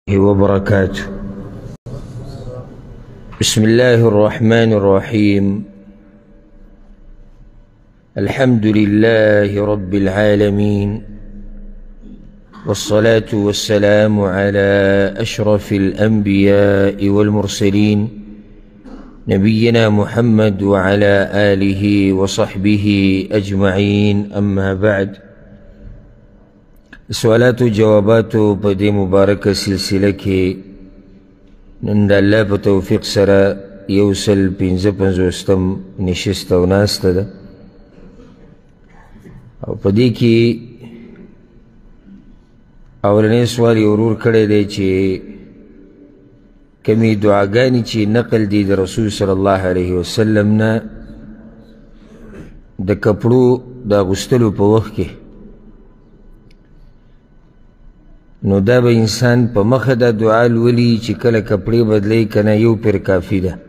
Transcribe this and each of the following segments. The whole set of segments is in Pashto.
وبركاته. بسم الله الرحمن الرحيم. الحمد لله رب العالمين، والصلاة والسلام على أشرف الأنبياء والمرسلين نبينا محمد وعلى آله وصحبه أجمعين. أما بعد، سوالات و جوابات په دې مبارکه سلسله کې نن د الله په توفیق سره 155 نشست او ناسته ده، او په دې کې اولنی سوال یې ورور کړی دی چې کمی دعاګانې چې نقل دي د رسول صلی الله علیه وسلم نه د کپړو د اغوستلو په وخت کې، نو دا به انسان په مخه دا دعا لولي چې کله کپړې بدلی کنه یو پیر کافي ده.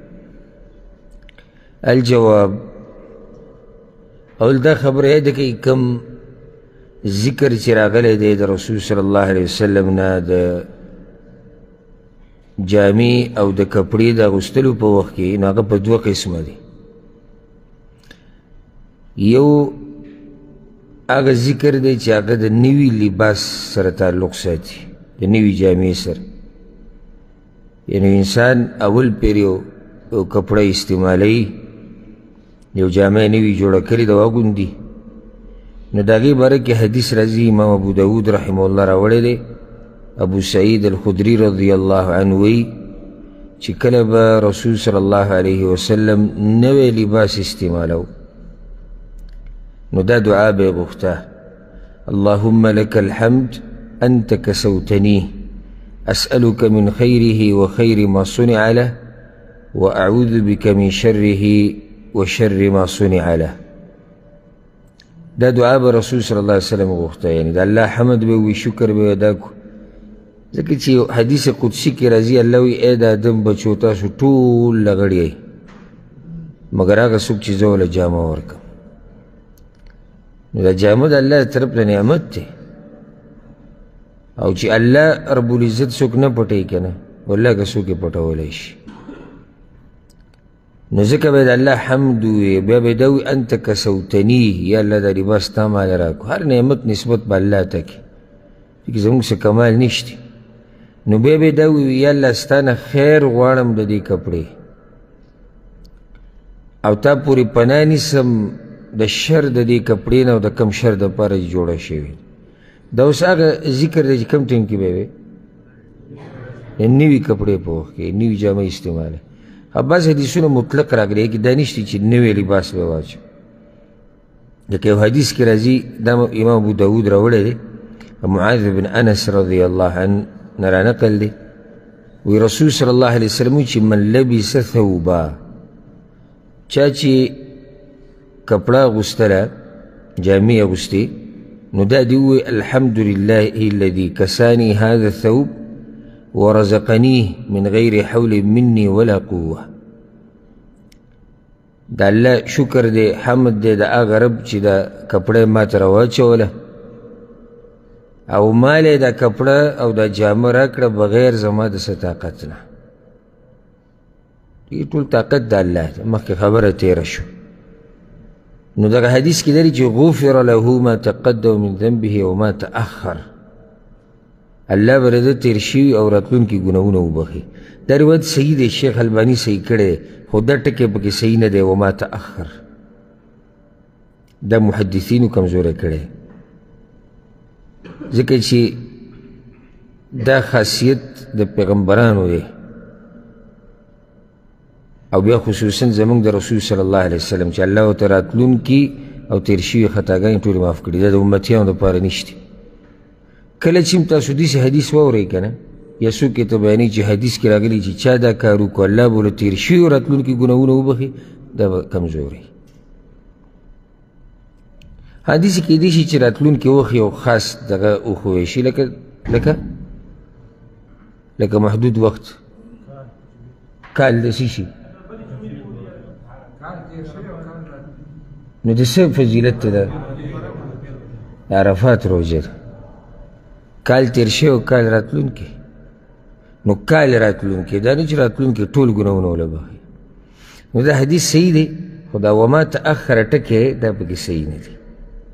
الجواب، اول دا خبره یاد کړئ کم ذکر چې راغلی دی د رسول صلی الله علیه وسلم نه د جامې او د کپړې د اغوستلو په وخت کې، نو هغه په دوه قسمه دي. یو هغه ذکر دی چې هغه د نوي لباس سره تعلق ساتي، د نوي جامې سره، یعنی انسان اول پیر یو کپړه استعمالوي، یو جامې نوي جوړه کړې ده واګوندي، نو د هغې باره کې حدیث راځي، امام ابو داود رحمه الله راوړی دی. ابو سعید الخدري رضی الله عنه وی چې کله به رسول صلی الله علیه وسلم نوی لباس استعمالو نو دا دعا به غوښته: اللهم لك الحمد أنت كسوتنيه أسألك من خيره وخير ما صنع له وأعوذ بك من شره وشر ما صنع له. دا دعا به رسول صلی الله علیه وسلم غوښته، یعنی د الله حمد به وي، شکر به ادا کو، ځکه چې حدیث قدسی کې راځي الله وی ای د آدم بچو تاسو ټول لغړی یئ مګر هغه څوک چې زه ورله جامه ورکړم. نو دا جامه د الله طرف نه نعمت دی، او چې الله رب العزت څوک نه پټوي که نه، والله که څوک یې پټولی شي. نو ځکه به د الله حمد ووایې، بیا به دا وایي انت کسوتنی، یا الله دا لباس تا ماله راکړو. هر نعمت نسبت به الله ته کړي، چې زموږ څه کمال نشته. نو بیا به دا وایي یا الله ستا نه خیر غواړم د دې کپړې، او تا پورې پناه نیسم د شر د دې کپړې نه، او د کم شر دپاره چې جوړه شوې. دا اوس هغه ذکر دی چې کم ټیم کې به وی نوي کپړې په وخت کې نوي جامه استعماله. بعض حدیثونه مطلق راغلی کې دا نشته چې نوی لباس به واچو، لکه یو حدیث کې راځي، دا امام ابو داود راوړی دی، معاذ بن انس رضی الله عنه نه رانقل دی، وی رسول صلی الله علیه وسلم چې من لبس ثوبا، چا چې کپړه اغوستله، جامې اغوستې، نو دا دې ووایي الحمد لله الذي کسانی هذا الثوب ورزقنيه من غیر حول مني ولا قوه. دا الله شکر دی، حمد دی د هغه رب چې دا کپړه ما ته راواچوله، او مال یې دا کپړه او دا جامه راکړه بغیر زما د څه طاقت نه. دې ټول طاقت د الله دی، مخکې خبره تېره شو. نو دغه حدیث کې دی چې غفر له ما تقدم من ذنبه وما تأخر، الله به د تېر شوي او راتلونکي ګناهونه وبخي. دا روایت صحیح دی، شیخ الباني صحیح کړی دی، خو دا ټکی پکې صحیح نه دی، وما تأخر دا محدثینو کمزوری کړی، ځکه چې دا خاصیت د پیغمبرانو دی، او بیا خصوصا زمونږ د رسول صلی الله علیه وسلم چې الله ورته راتلونکي او تېر شوي خطاګانې ټولې معاف کړي. دا د امتیانو دپاره نشته. کله چې تاسو داسې حدیث واورئ که نه، یا څوک یې ته بیانوي چې حدیث کې راغلي چې چا دا کار وکړو الله به له تېر شوي او راتلونکي ګناهونه وبخي، دا به کمزوری. حدیث کې کیدای شي چې راتلونکي وخت یو خاص دغه وښوی شي، لکه محدود وخت، کال داسې شي، نو د څه فضیلت ته ده؟ عرفات روژه ده، کال تیر شوی او کال راتلونکی، نو کال راتلونکي دا نه چې راتلونکي ټول ګناهونه وله بخي. نو دا حدیث صحیح دی خو دا وما تأخر ټکی دا پکې صحیح نه دی.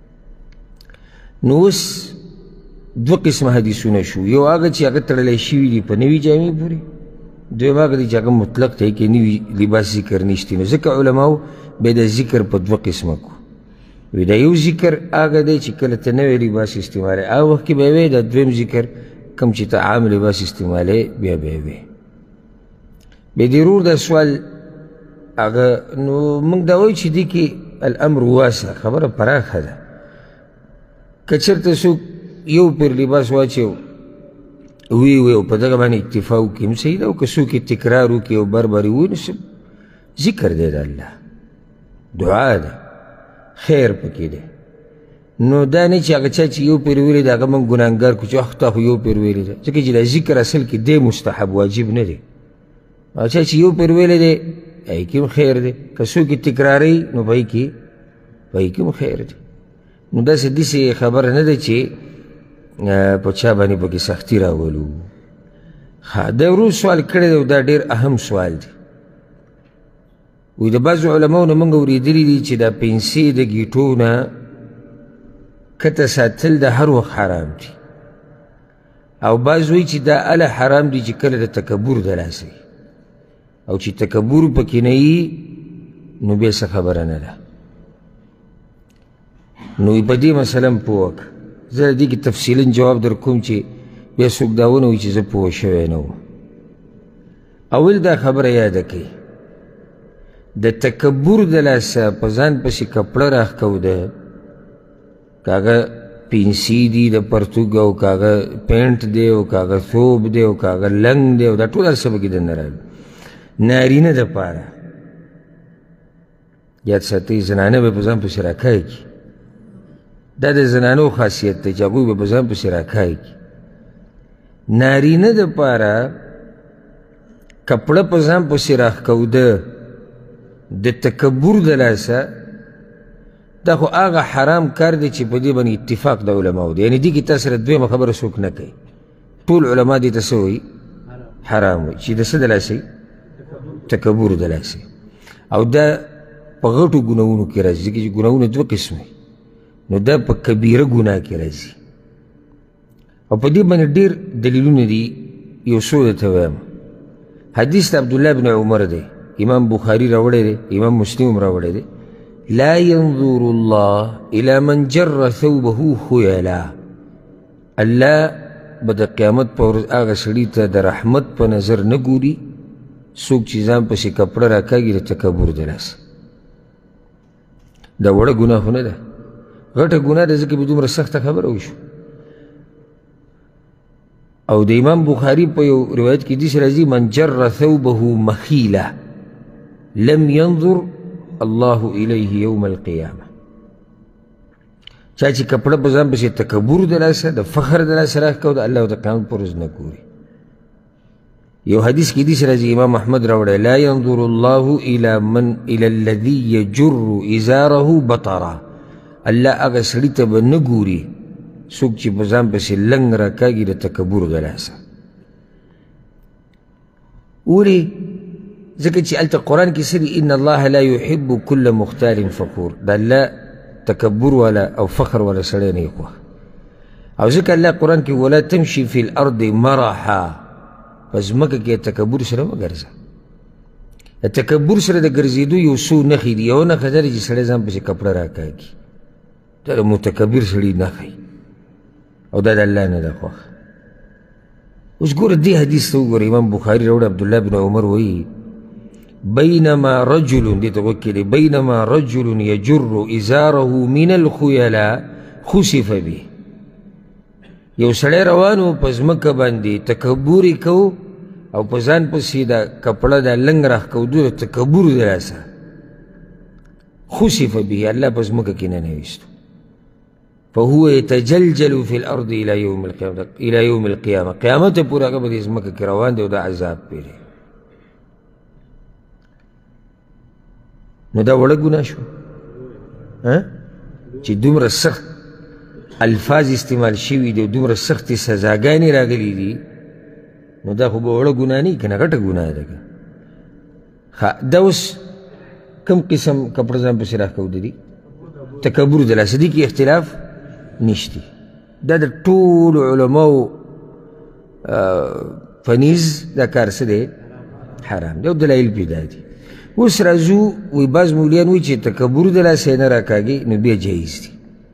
نو اوس دوه قسمه حدیثونه شو، یو هغه چې هغه تړلی شوي دي په نوي جامې پورې، دویم هغه دی چې هغه مطلق دی کې نوي لباس ذکر نشتی. نو ځکه علماو بیا د ذکر په دوه قسمه کو. وی دا یو ذکر هغه دی چې کله ته نوی لباس استعمالوې هغه وخت کې به یې وی، دا دویم ذکر کم چې ته عام لباس استعمالوې بیا به یې وی. بیا د ورور دا سوال هغه نو موږ دا وایو چې دې کې الامر واسع، خبره پراخه ده. که چېرته څوک یو پیر لباس واچوي وی او په دغه باندې اکتفا وکړي نو صحیح ده، او که څوک یې تکرار وکړي او بر بر یې ووایي نو ذکر دی د الله، دعا ده، خیر پکې دی. نو دا نه چې هغه چا چې یو پیر ویلی دی هغه موږ ګناهګار کړو چې تا خو یو پیر ویلی دی، ځکه چې دا ذکر اصل کې دی مستحب واجب نه دی. هغه چا چې یو پیر ویلی دی هغې کې هم خیر دی، که څوک یې تکراروي نو په هغې کې هم خیر دی. نو داسې داسې خبره نه ده چې په چا باندې پکې سختي راولو. دا ورور سوال کړی دی او دا ډېر اهم سوال دی. وی د بعضو علماو نه موږ اورېدلي دي چې دا پنسې د ګیټو نه کته ساتل د هر وخت حرام دي، او بعض وایي چې دا اله حرام دي چې کله د تکبر د لاسه وي، او چې تکبر پکې نه وي نو بیا څه خبره نه ده. نو په دې مسله م پوه وکړه. زه د دې کې تفصیلا جواب در کوم چې بیا څوک دا ونه وایي چې زه پوه شوی نه وم. اول دا خبره یاده کړئ، د تکبر د لاسه په ځان پسې کپړه راښکوده، که هغه پنسي دي د پرتوګ او که هغه پینټ دی او که هغه ثوب دی او که هغه لنګ دی او دا ټول هر څه پکې دننه راغلي. نارینه دپاره یاد ساتئ، زنانه به په ځان پسې راکای کړي، دا د زنانو خاصیت دی چې هغوی به په ځان پسې راکای کړي. نارینه دپاره کپړه په ځان پسې راښکوده د تکبر د لاسه، دا خو هغه حرام کار دی چې په دې باندې اتفاق د علماو دی. یعنې دې کې تا سره دویمه خبره څوک نه کوي، ټول علما دې ته څه وایي؟ حرام وایي. چې د څه د لاسه؟ تکبر د لاسه. او دا په غټو ګناهونو کې راځي، ځکه چې ګناهونه دوه قسمه، نو دا په کبیره ګناه کې راځي. او په دې باندې ډېر دلیلونه دي، یو څو درته وایم. حدیث د عبدالله بن عمر دی، امام بخاري راوړی دی، امام مسلم هم راوړی دی. لا ينظر الله الى من جر ثوبه خيلا، الله به د قیامت په ورځ هغه سړي ته د رحمت په نظر نه ګوري څوک چې ځان پسې کپړه راکاږي د تکبر د لاسه. دا وړه ګناه خو نه ده، غټه ګناه ده، ځکه به دومره سخته خبره وشو. او د امام بخاري په یو روایت کې داسې راځي من جر ثوبه مخیله لم ينظر الله الیه یوم القیامه. چا چې کپړه په ځان پسې تکبر د لاسه د فخر د لاسه راښکوده، الله د قیامت په ورځ نه ګوري. یو حدیث کې داسې راځي، امام احمد راوړی، لا ينظر الله الى الذي يجر ازاره بطرا، الله هغه سړي ته به نه ګوري څوک چې په ځان پسې لنګ راکاږي د تکبر د لاسه. ولې؟ ځکه چې هلته قرآن کې څه دي؟ ان الله لا يحب كل مختال فخور، د الله تکبر والا او فخر والا سړی نه یې خوښ. او ځکه الله قرآن کې ولا تمشي في الارض مرحا، په ځمکه کې تکبر سره مه ګرځه. د تکبر سره د ګرځېدو یو څو نښې دي. یو نښه دا ده چې سړی ځان پسې کپړه راکاږي، دا د متکبر سړي نښه، او دا د الله نه ده خوښ. اوس ګوره دې حدیث ته وګوره، امام بخاري راوړی، عبدالله بن عمر وایي بینما رجل، دې ته غوږ کېږدئ، بینما رجل یجر ازاره من الخیلا خسف به، یو سړی روان و په ځمکه باندې تکبر یې کو او په ځان پسې دا کپړه دا لنګ راښکودو د تکبر د لاسه، خسف به، الله په ځمکه کې ننویستو. فهو يتجلجل في الارض الى يوم القيامه، قیامت پورې هغه په دې ځمکه کې روان دی او دا عذاب پرې. نو دا وړه ګناه شو چې دومره سخت الفاظ استعمال شوي دي، دومره سختې سزاګانې راغلي دي نو دا خو به وړه ګناه نه وي که نه غټه ګناه ده که. دا اوس کم قسم کپړه ځان پسې راښکوده دي؟ تکبر د لاسه دي کې اختلاف نشتی. دا د ټولو علماو فنیز دا کار څه دی؟ حرام دی او دلایل پې دا دي. اوس راځو وایي بعض مولیان وایي چې تکبر د لاسه یې نه راکاږي نو بیا جایز دي.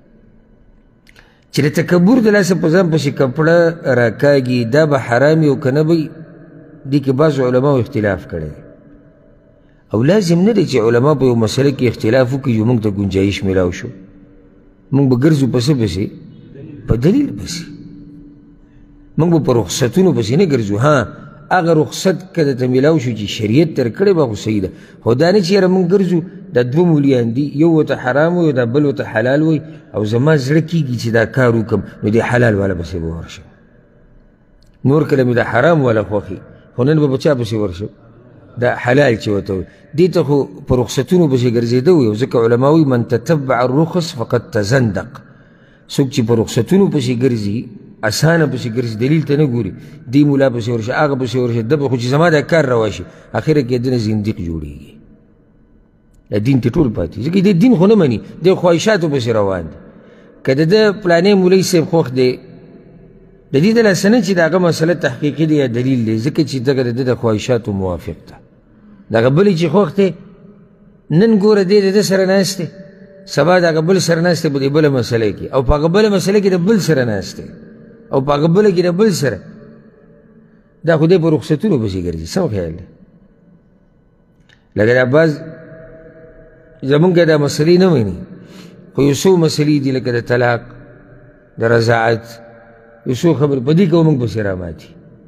چې د تکبر د لاسه په ځان پسې کپړه راکاږي دا به حرام وي او که نه به وي، دې کې بعضو علماو اختلاف کړی دی. او لازم نه دی چې علما په یو مسله کې اختلاف وکړي یو موږ ته ګنجایش میلاو شو موږ به ګرځو په څه پسې؟ په دلیل پسې. موږ به په رخصتونو پسې نه ګرځو. ها هغه رخصت که درته میلاو شو چې شریعت تر کړی به خو صحیح ده، خو دا نه چې یاره موږ ګرځو دا دوه مولیان دي، یو ورته حرام وي دا بل ورته حلال وي، او زما زړه کېږي چې دا کار وکړم نو دې حلال والا پسې به ورشم. نور کله مې دا حرام والا خوښي خو نن به په چا پسې ورشم؟ دا حلال چې ورته وي. دې ته خو په رخصتونو پسې ګرځېده وي. او ځکه علما وایي من تتبع الرخص فقد تزندق. څوک چې په رخصتونو پسې ګرځي اسانه پسې ګرځي دلیل ته نه ګوري، دې مولا پسې ورشه هغه پسې ورشه ده به خو چې زما دا کار روا شي اخره کې دنه زندیق جوړېږي. دا دین ته ټول پاتې ځکه دې دین خو نه مني، دې خواهشاتو پسې روان دی. که د ده پلانې مولوي صاحب خوښ دی د دې د لاسه نه چې د هغه مسله تحقیقي دی یا دلیل دی، ځکه چې دغه د ده د خواهشاتو موافق ده. دغه بلې چې خوښ دی نن ګوره دی د ده سره ناست دی، سبا د هغه بل سره ناست دی په دې بله مسله کې، او په هغه بله مسله کې د بل سره ناست دی، او په هغه بله کې د بل سره. دا خو دی په رخصتونو پسې ګرځي. سم خیال دی؟ لکه دا بعض زمونږ دا مسلې نه مني، خو یو څو مسلې دي لکه د طلاق، د رضاعت، یو څو خبرې په دې کې به موږ پسې راماتي.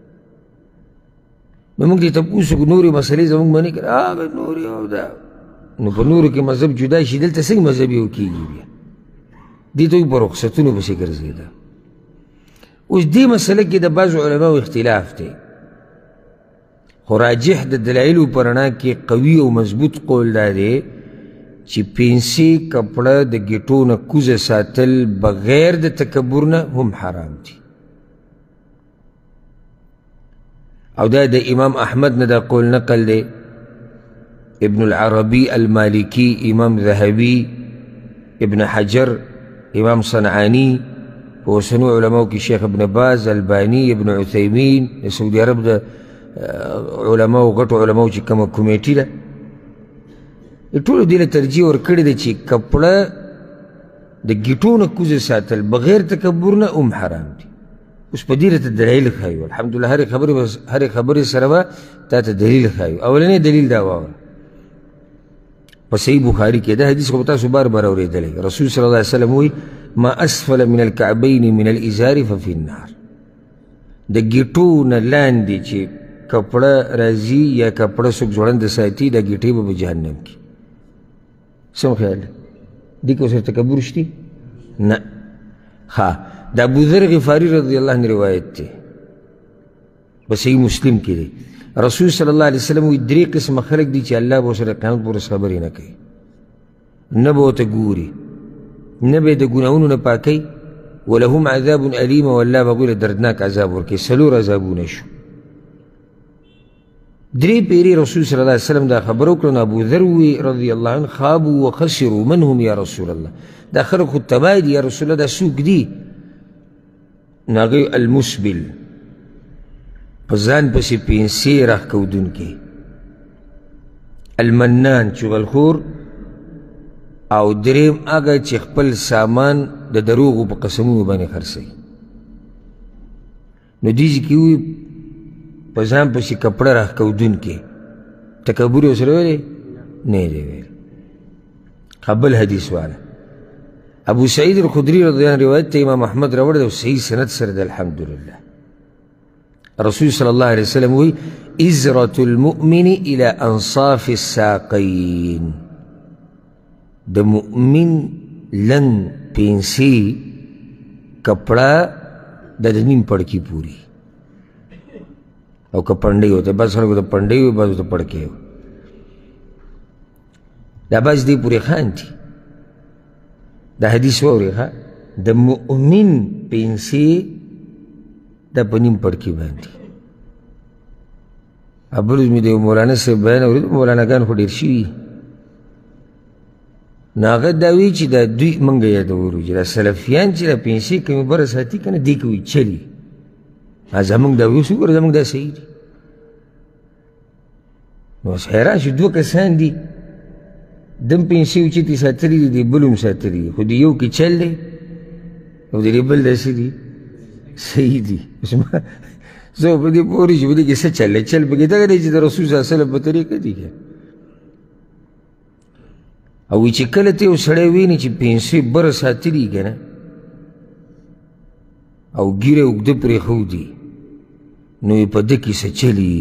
نو موږ دې تپوس وکړو نورې مسلې زموږ منې کړه هغه نورې او دا، نو په نورو کې مذهب جدا شي، دلته څنګه مذهب یو کېږي؟ بیا دې ته په رخصتونو پسې ګرځېده. اوس دې مسله کې د بعضو علماو اختلاف دی، خو راجح د دلایلو په رڼا کې قوي او مضبوط قول دا دی چې پنسي کپړه د ګیټو نه کوزه ساتل بغیر د تکبر نه هم حرام دي. او دا د امام احمد نه دا قول نقل دی، ابن العربي المالكي، امام ذهبي، ابن حجر، امام صنعاني، وسنو علماء کې شیخ ابن باز، الباني، ابن عثيمين، د سعودي عرب د علماء غټو علماء چې کومه کمیټي ده ټولو دې له ترجیح ورکړې ده چې کپړه د ګیټو نه کوزه ساتل بغیر تکبر نه هم حرام دي. اوس په دې راته دلیل ښایو، الحمدلله هرې خبرې سره به تا ته دلیل ښایو. اولنی دلیل دا واوره په صحیح بخاري کې دا حدیث خو به تاسو بار بار اورېدلی، رسول صلی الله علیه وسلم وایي ما اسفل من الكعبین من الازار ففي النار. د ګیټو نه لاندې چې کپړه راځي یا کپړه څوک ځوړنده ساتي دا ګیټې به جهنم کې. سم خیال دی؟ دې کې اوس تکبر شتي؟ نه. ها د ابوذر غفاري رضی الله عنه روایت دی په صحیح مسلم کې دی، رسول صلی الله علیه وسلم وایي درې قسمه خلک دي چې الله به ورسره قیامت په ورځ خبرې نه کوي، نه به ورته ګوري، نه به یې د ګناهونو نه پاکوي، ولهم عذاب علیم، او الله به هغوی له دردناک عذاب ورکوي. څلور عذابونه شو. درې پیرې رسول صلی الله علیه وسلم دا خبره وکړه، نو ابوذر ووایي رضی الله عنه خابوا وخسروا من هم یا رسول الله، دا خلک خو تباه دي یا رسول الله، دا څوک دي؟ نو هغوی المسبل، په ځان پسې پنسې راښکودونکی، المنان چغلخور، او دریم هغه چې خپل سامان د دروغو په قسمونو باندې خرڅوي. نو دې کې وایي په ځان پسې کپړه راښکودونکی، تکبر یې ورسره ویلی نه دی ویلی. بل حدیث والا ابو سعید الخدری رضی الله عنه روایت ته امام احمد راوړی دی، صحیح سند سره دی الحمدلله. رسول صلی الله علیه وسلم وی ازرة المؤمن الى انصاف الساقین، د مؤمن لنګ پنسي کپړه د نیم پړکي پوری، او که پنډۍ ہوتے بعض خلکو ته پنډۍ وي بعضو ته پړکې وي، دا بعض دې پورې خان دي. دا حدیث واورئ ښه، د مؤمن پنسي دا په نیم پړکي باندې بل ورځ مې د یو مولانا صاحب بیان اورېد، مولانا ګان خو ډېر شوي، نو هغه دا وایي چې دا دوی موږ یادولو چې دا سلفیان چې دا پیسې کومې بره ساتي که نه دې کې وایي چلي، زموږ دا وایي اوس وګوره زموږ دا صحیح دي. نو اوس حیران شو، دوه کسان دي، دم پیسې اوچتې ساتلي دي، د بل هم ساتلي دي، خو د یو کې چل دی او د بل داسې دي صحیح دي. اوس زه په دې پوه شو په دې کې څه چل دی، چل پکې دغه دی چې د رسول صلی الله علیه وسلم په طریقه دي که او وی چې کله ته یو سړی ویني چې پیسې بره ساتلي که نه او ګیره اوږده پرېښودي نو یې په ده کې څه چلي،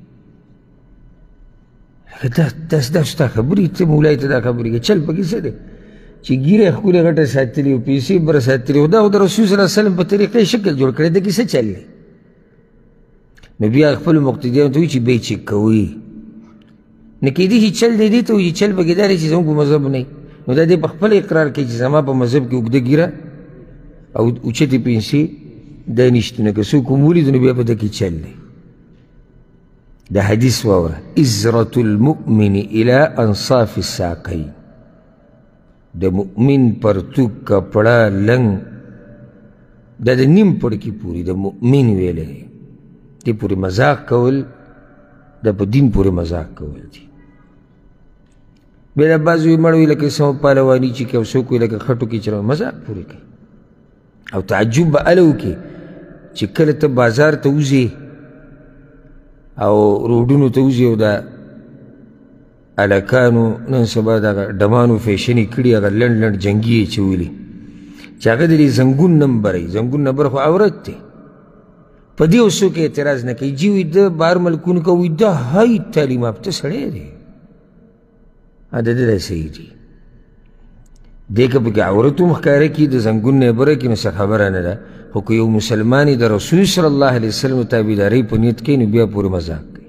دا ستا خبرې، ته مولای ته دا خبرې کوې، چل پکې څه دی چې ګیره یې ښکلې غټه ساتلي او پیسې بره ساتلي او دا خو د رسول صلی الله علیه وسلم په طریقې شکل جوړ کړی، ده کې څه چل دی؟ نو بیا خپلو مقتدیانو ته وایي چې بیا یې چک کوئ، نه کېدای شي چل دی دې ته وایي چل پکې دا دی چې زموږ په مذهب نه وي، نو دا دې په خپله اقرار کوي چې زما په مذهب کې اوږده ګیره او اوچتې پیسې دا نشته، نو که څوک هم ولیدو نو بیا په ده کې چل دی. دا حدیث واوره، ازرة المؤمن الى انصاف الساقین، د مؤمن پرتوک کپڑا لنګ دا د نیم پړکي پورې د مؤمن ویلی دی، دې پورې مذاق کول دا په دین پورې مذاق کول دي. بیا دا بعض وایي مړ وي لکه سمه پهلواني چې کوي او څوک وایي لکه خټو کې چې مذاق پورې کوي او تعجب به هله وکړي چې کله ته بازار ته وځې او روډونو ته وځي او دا هلکانو نن سبا دغه ډمانو فیشنې کړي هغه لنډ لنډ جنګي یې چولي چې هغه د دې زنګون نمبر زنګون نمبر خو عورت دی، په دې اوس څوک اعتراض نه کوي، جي وایي د بهر ملکونو که وایي دا های تعلیم یافته سړی دی، د ده دا صحیح دي، دې که پکې عورت هم ښکاره کړي د زنګون نه یې بره کړي نو څه خبره نه ده، خو که یو مسلمان د رسول صلی الله علیه وسلم تابعدارۍ په نیت کوي نو بیا پورې مذاق کوي،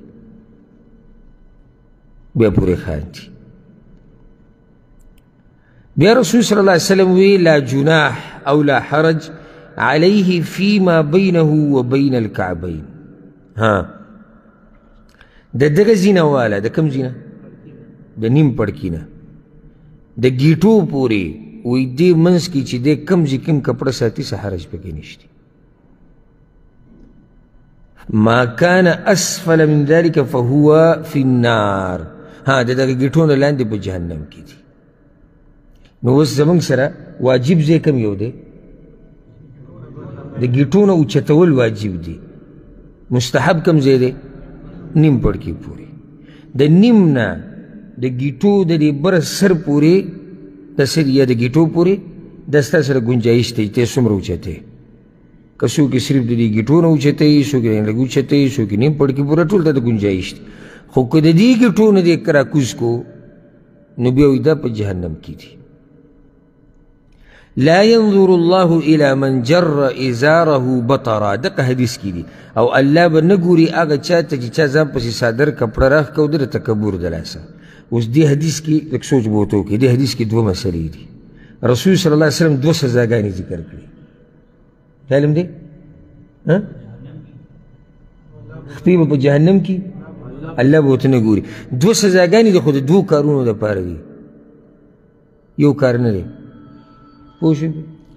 بیا پورې خاندي. بیا رسول صلی الله علیه وسلم وی لا جناح او لا حرج علیه فیما بینه و بین الکعبین. ها د دغه زینه والا د کوم زینه؟ د نیم پړکي نه د ګیټو پورې وی دې منځ کې چې دی کم ځای کوم کپړه ساتي څه حرج پکې نشته. ما کان اسفل من ذلك فهو فی النار. ها د دغه ګیټو نه لاندې په جهنم کې دي. نو اوس زموږ سره واجب ځای کوم یو دی؟ د ګیټو نه اوچتول واجب دی. مستحب کوم ځای دی؟ نیم پړکي پورې. د نیم نه د ګیټو د دې بره سر پورې د سر یا د ګیټو پورې د ستا سره ګنجایش دی ته څومره اوچتی، که څوک یې صرف د دې ګیټو نه اوچتی، څوک یې لږ اوچتی، څوک یې نیم پړکي پوره، ټول ته د ګنجایش دی. خو که د دې ګیټو نه دې راکوز کو نو بیا وایي دا په جهنم کې دي. لا ينظر الله الى من جر ازاره بطرا، دغه حدیث کې دي، او الله به نه ګوري هغه چا ته چې چا ځان پسې صادر کپړه راښکه او د تکبر د لاسه. اوس دې حدیث کې لږ سوچ به ورته وکړي. دې حدیث کې دوه مسلې دي. رسول صلی الله علیه وسلم دوه سزاګانې ذکر کړي. علم دی خپې به په جهنم کې الله به ورته نه ګوري. دوه سزاګانې د خو د دوو کارونو دپاره دي، یو کار نه دی. پوه شوې؟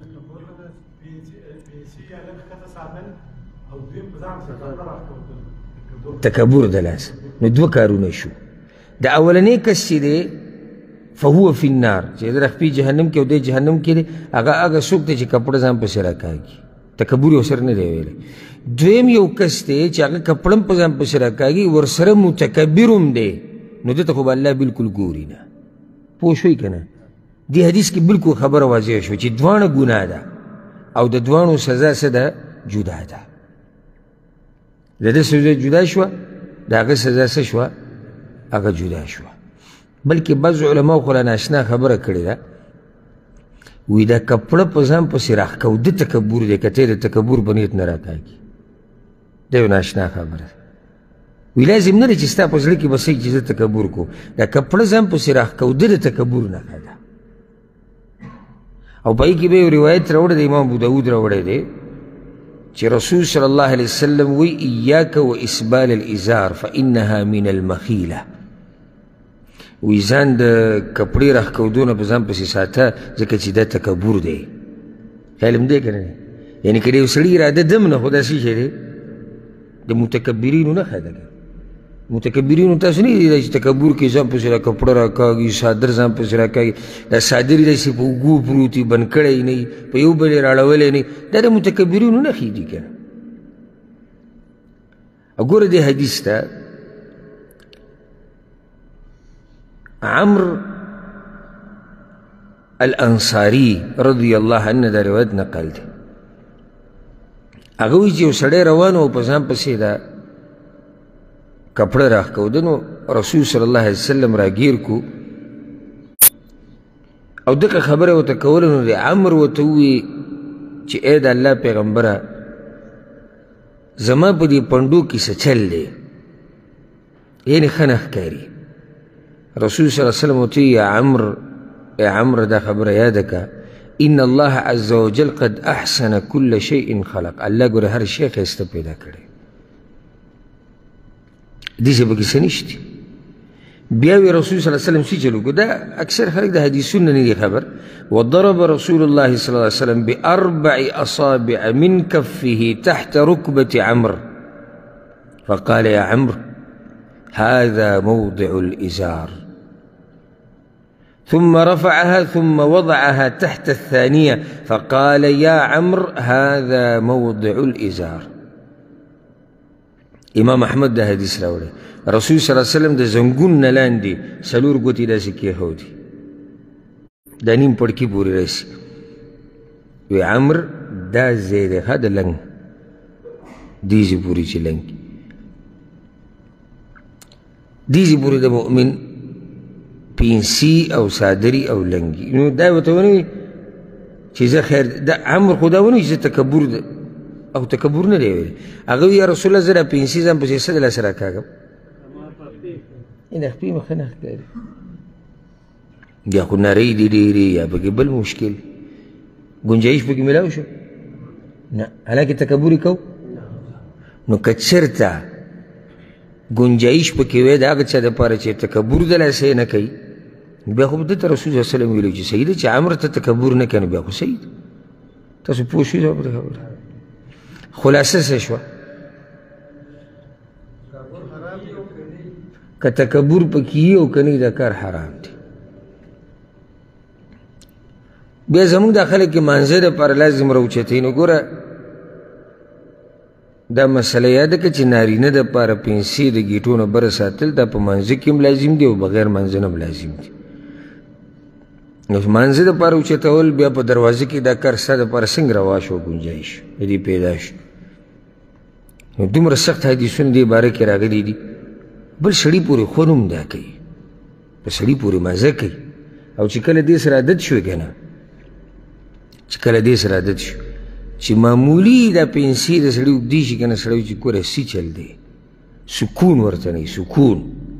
تکبر د لاسه. نو دوه کارونه شو. د اولنی کس چې دی فهو فی النار، چې د خپې جهنم کې او دی جهنم کې دی، هغه څوک دی چې کپړه ځان پسې راکاږي، تکبر یې ورسره نه دی ویلی. دویم یو کس دی چې هغه کپړه هم په ځان پسې راکاږي، ورسره متکبر هم دی، نو دې ته خو به الله بلکل ګوري نه. پوه شوئ که نه؟ دې حدیث کې بلکل خبره واضح شوه چې دواړه ګناه ده او د دواړو سزا څه ده؟ جدا ده. د ده سزا جدا شوه، د هغه سزا څه شوه؟ هغه جدا شوه. بلکې بعض علماو خو رانه اشنا خبره کړې ده، وایي دا کپړه په ځان پسې راښکوده تکبر دی، که ته د تکبر په نیت نه راکاږي. دا یو ناشنا خبره ده. وایي لازم نه دی چې ستا په زړه کې به څه چې زه تکبر کوم، دا کپړه ځان پسې راښکوده د تکبر نښه ده. او په هغې کې به یو روایت راوړی دی، امام ابو داود راوړی دی چې رسول صلی الله علیه وسلم وی ایاک و اسبال الازار فانها من المخیله، وی ځان د کپړې راښکودو نه په ځان پسې ساته ځکه چې دا تکبر دی. خیال هم دی که نه؟ یعنې که د یو سړي اراده دم نه خو دا څه شی دی؟ د متکبرینو نښه ده. متکبرینو تاسو نه دی چې تکبر کې ځان پسې را کپړه راکاږي، صادر ځان پسې راکاږي، دا صادر یې داسې په اوږو پروت وي، بند کړی نه وي، په یو بل یې راړولی نه وي، دا د متکبرینو نښې دي که نه. ګوره دې حدیث ته عمرو الانصاري رضی الله عنه دا روایت نقل دی. هغه وایي چې یو سړی روان و په ځان پسې دا کپړه راښکوده، نو رسول صلی الله علیه وسلم راګیر کو او دغه خبره ورته کوله. نو د عمرو ورته ووایي چې ای د الله پیغمبره زما په دې پنډو کې څه چل دی، یعنې ښه نه ښکاري. رسول صلی الله علیه وسلم ورته یا عمرو دا خبره یاده که ان الله عز وجل قد احسن كل شيء خلق، الله ګوره هر شی ښایسته پیدا کړی، دې پکې څه نشته. بیا وی رسول صلی الله علیه وسلم څه چل وکړو؟ دا اکثر خلک د حدیثونو نه دي خبر. وضرب رسول الله صلی الله علیه وسلم باربع اصابع من كفه تحت ركبة عمرو فقال يا عمرو هذا موضع الازار، ثم رفعها ثم وضعها تحت الثانية فقال يا عمرو هذا موضع الازار. امام احمد دا حدیث راوړی، رسول صلی الله علیه وسلم د زنګون نه لاندې څلور ګوتې داسې کېښودې، دا نیم پړکي پورې رسي. وی عمرو دا ځای دی ښه د لنګ دې ځای پورې چې لنګ دې ځای پورې د مؤمن پینسي او صادري او لنګي. نو دا ورته ونه وي چې زه خیر، دا عمرو خو دا ونه وي چې تکبر ده او تکبر نه دی ویلی. هغه وی یا رسول الله زه دا پینسي ځان پسې څه دلاسه راکاږم، د خپې مې ښه نه ښکاري، یا خو نرۍ دي ډېرې، یا پکې بل مشکل ګنجایش پکې میلاو شو نه، حالانکې تکبر یې کوو. نو که چېرته ګنجایش پکې وی د هغه چا دپاره چې تکبر دلاسه یې نه کوي، بیا خو دلته رسول صلی الله علیه وسلم ویلي چې صحیح ده چې عمرو ته تکبر نه کوي، نو بیا خو صحیح ده. تاسو پوه شوئ په دې خبره؟ خلاصه څه شوه؟ که تکبر پکې وي او که نه دا کار حرام دی. بیا زموږ دا خلک کې مانځه دپاره لازم راوچتوي. نو ګوره دا مسله یاده که چې نارینه دپاره پنسې د ګیټو نه بره ساتل دا په مانځه کې هم لازم دی او بغیر مانځه نه هم لازم دی. نو مانځه دپاره اوچتول بیا په دروازه کې دا کار ستا دپاره څنګه روا شو ګنجایش د دې پیدا شو. نو دومره سخت حدیثونه دې باره کې راغلي دي. بل سړي پورې خون هم دا کوي، په سړي پورې مزه کوي. او چې کله دې سره عادت شوی که نه، چې کله دې سره عادت شو چې معمولي دا پنسي د سړي اوږدې شي که نه، سړی چې ګوره سی چل دی، سکون ورته نه وي، سکون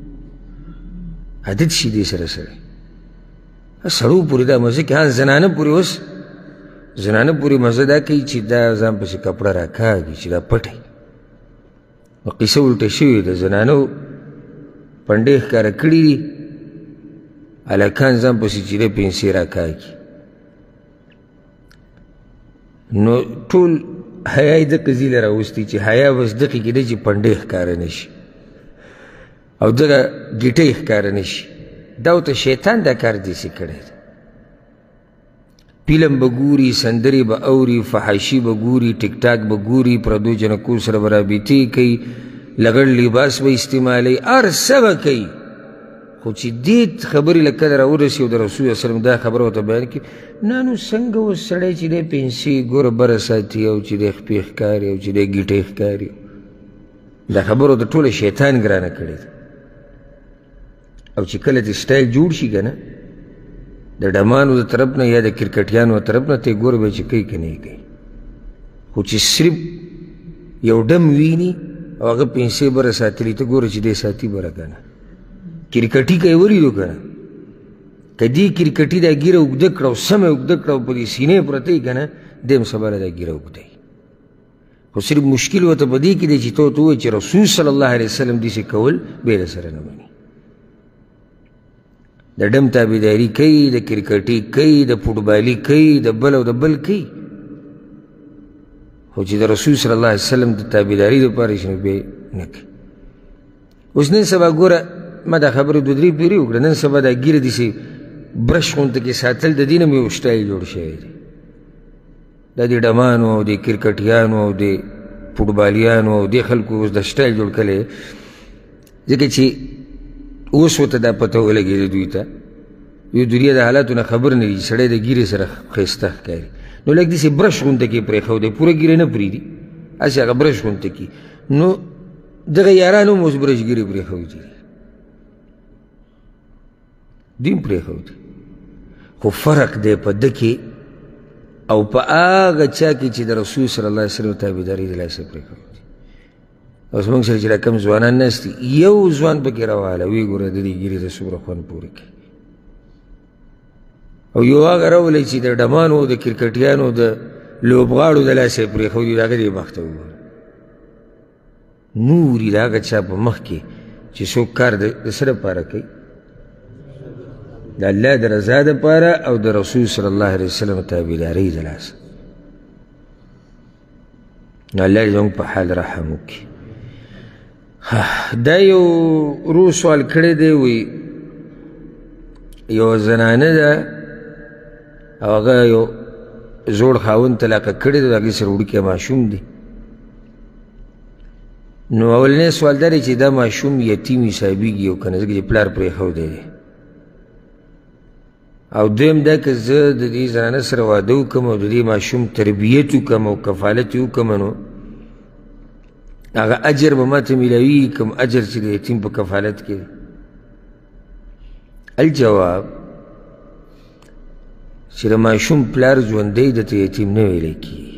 عادت شي دې سره سړی. سړو پورې دا مزه کوي. ها زنانه پورې اوس زنانه پورې مزه دا کوي چې دا ځان پسې کپړه راکاږي چې دا پټی. نو قصه الټه شوې د زنانو پنډې ښکاره کړي دي، هلکان ځان پسې چې دی پنسې راکاږي. نو ټول حیا یې دغه ځي له راوستي چې حیا بس دغې کې دی چې پنډې ښکاره نه شي او دغه ګیټۍ ښکاره نه شي. دا ورته شیطان دا کار داسې کړی دی. فلم به ګوري، سندرې به اوري، فحاشي به ګوري، ټیک ټاک به ګوري، پردو جنکو سره به رابطې کوي، لګړ لباس به استعمالوي، هر څه به کوي. خو چې دې خبرې له کله راورسي او د رسول صلی وسلم دا خبره ورته بیان کړي، نه نو څنګه اوس سړی چې دی پنسې ګوره بره ساتي او چې دی خپې ښکاري او چې دی ګیټۍ ښکاري، دا خبره د ټوله شیطان ګرانه کړې ده. او چې کله دې سټایل جوړ شي که نه، د ډمانو د طرف نه یا د کرکټیانو د طرف نه ته یې ګوره به چې کوي که نه یې کوي. خو چې صرف یو ډم ویني او هغه پنسې بره ساتلي، ته ګوره چې دی ساتي بره که نه. کرکټي که یې ولیدو که نه، که دې کرکټي دا ګیره اوږده کړه او سمه اوږده کړه او په دې سینې پرته یي که نه، دی هم سبا له دا ګیره اوږده یي. خو صرف مشکل ورته په دې کې دی چې ته ورته ووایې چې رسول صلی الله علیه وسلم داسې کول بې له سره نه مني. د ډم تابعداري کوي، د کرکټي کوي، د فوټبالي کوي، د بل او د بل کوي، خو چې د رسول صلی الله علیه وسلم د تابعداري دپاره یې نو بیا نه کوي. اوس نن سبا ګوره ما دا خبره دوه درې پیرې وکړه، نن سبا دا ګیره داسې برش غونته کې ساتل د دې نه مې یو سټایل جوړ شوی دی. دا د ډمانو او د کرکټیانو او د فوټبالیانو او دې خلکو اوس دا سټایل جوړ کړی، ځکه چې اوس ورته دا پته ولګېده دوی ته، دوی دنیا د حالاتو نه خبر نه دي، سړی د ګیرې سره ښایسته ښکاري، نو لږ داسې برش غونته کې پرېښودی، پوره ګیرې نه پرېږدي، هسې هغه برش غونته کې. نو دغه یاران هم اوس برش ګیرې پرېښودي دي، دوی هم پرېښودي، خو فرق دی په ده کې او په هغه چا کې چې د رسول صلی الله علیه وسلم تابعداري د لاسه پرېښودي. اوس موږ سره چې دا کوم ځوانان ناست دي، یو ځوان پکې راواله ویې ګوره د دې ګیرې ته څومره خوند پورې کوي، او یو هغه راولی چې د ډمانو د کرکټیانو د لوبغاړو د لاسه یې پرېښودي، د هغه دې مخ ته وګوره، نور یې د هغه چا په مخ کې چې څوک کار د څه دپاره کوي، د الله د رضا دپاره او د رسول صلی الله علیه وسلم تابعدارۍ د لاسه. نو الله دې زموږ په حال رحم وکړي. دا یو روح سوال کړی دی، وی یو زنانه ده او هغه یو زوړ خاوند طلاقه کړی دی، د هغې سره وړوکی ماشوم دی. نو اولنی سوال دا دی چې دا ماشوم یتیم حسابېږي او که نه، ځکه چې پلار پرېښودی دی. او دویم دا که زه د دې زنانه سره واده وکړم او د دې ماشوم تربیت وکړم او کفالت یې وکړم، نو هغه اجر به ما ته میلاوي کوم اجر چې د یتیم په کفالت کې دی؟ الجواب چې د ماشوم پلار ژوندی د ته یتیم نه ویلی کېږي.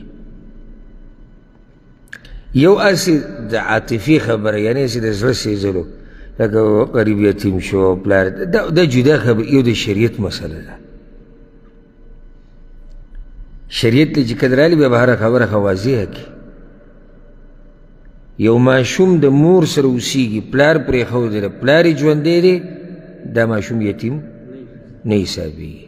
یو هسې د عاطفي خبره، یعنې هسې د زړه سېزلو، لکه غریب یتیم شو پلار، دا جدا خبر. یو د شریعت مسله ده، شریعت ته چې کله رالي بیا به هره خبره ښه واضحه کړي. یو ماشوم د مور سره اوسیږي، پلار پرېښودی دی، پلار یې ژوندی دی، دا ماشوم یتیم نه حسابېږي.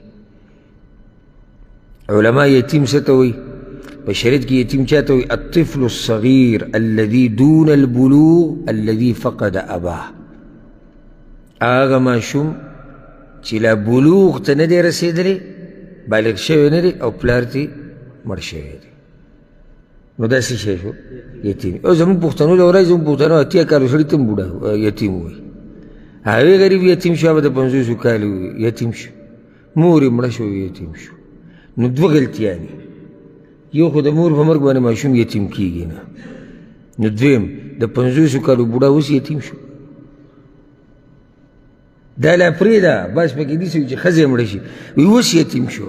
علما یتیم څه ته وایي په شریعت کې؟ یتیم چا ته وایي؟ الطفل الصغیر الذي دون البلوغ الذي فقد اباه. هغه ماشوم چې لا بلوغ ته نه دی رسېدلی، بالغ شوی نه دی او پلار ترې مړ شوی دی، نو دا څه شی شو؟ یتیم. او زموږ پښتنو له ورځې زموږ پښتنو 80 کالو سړي ته هم بوډا یتیم وایي. هغې غریب یتیم شو، هغه د 50 کالو یتیم شو، مور یې مړه شو یتیم شو. نو دوه غلطیانې، یو خو د مور په مرګ باندې ماشوم یتیم کېږي نه، نو دویم د 50 کالو بوډا اوس یتیم شو. دا لا پرېږده، بس پکې داسې وي چې ښځه یې مړه شي، وایي اوس یتیم شو.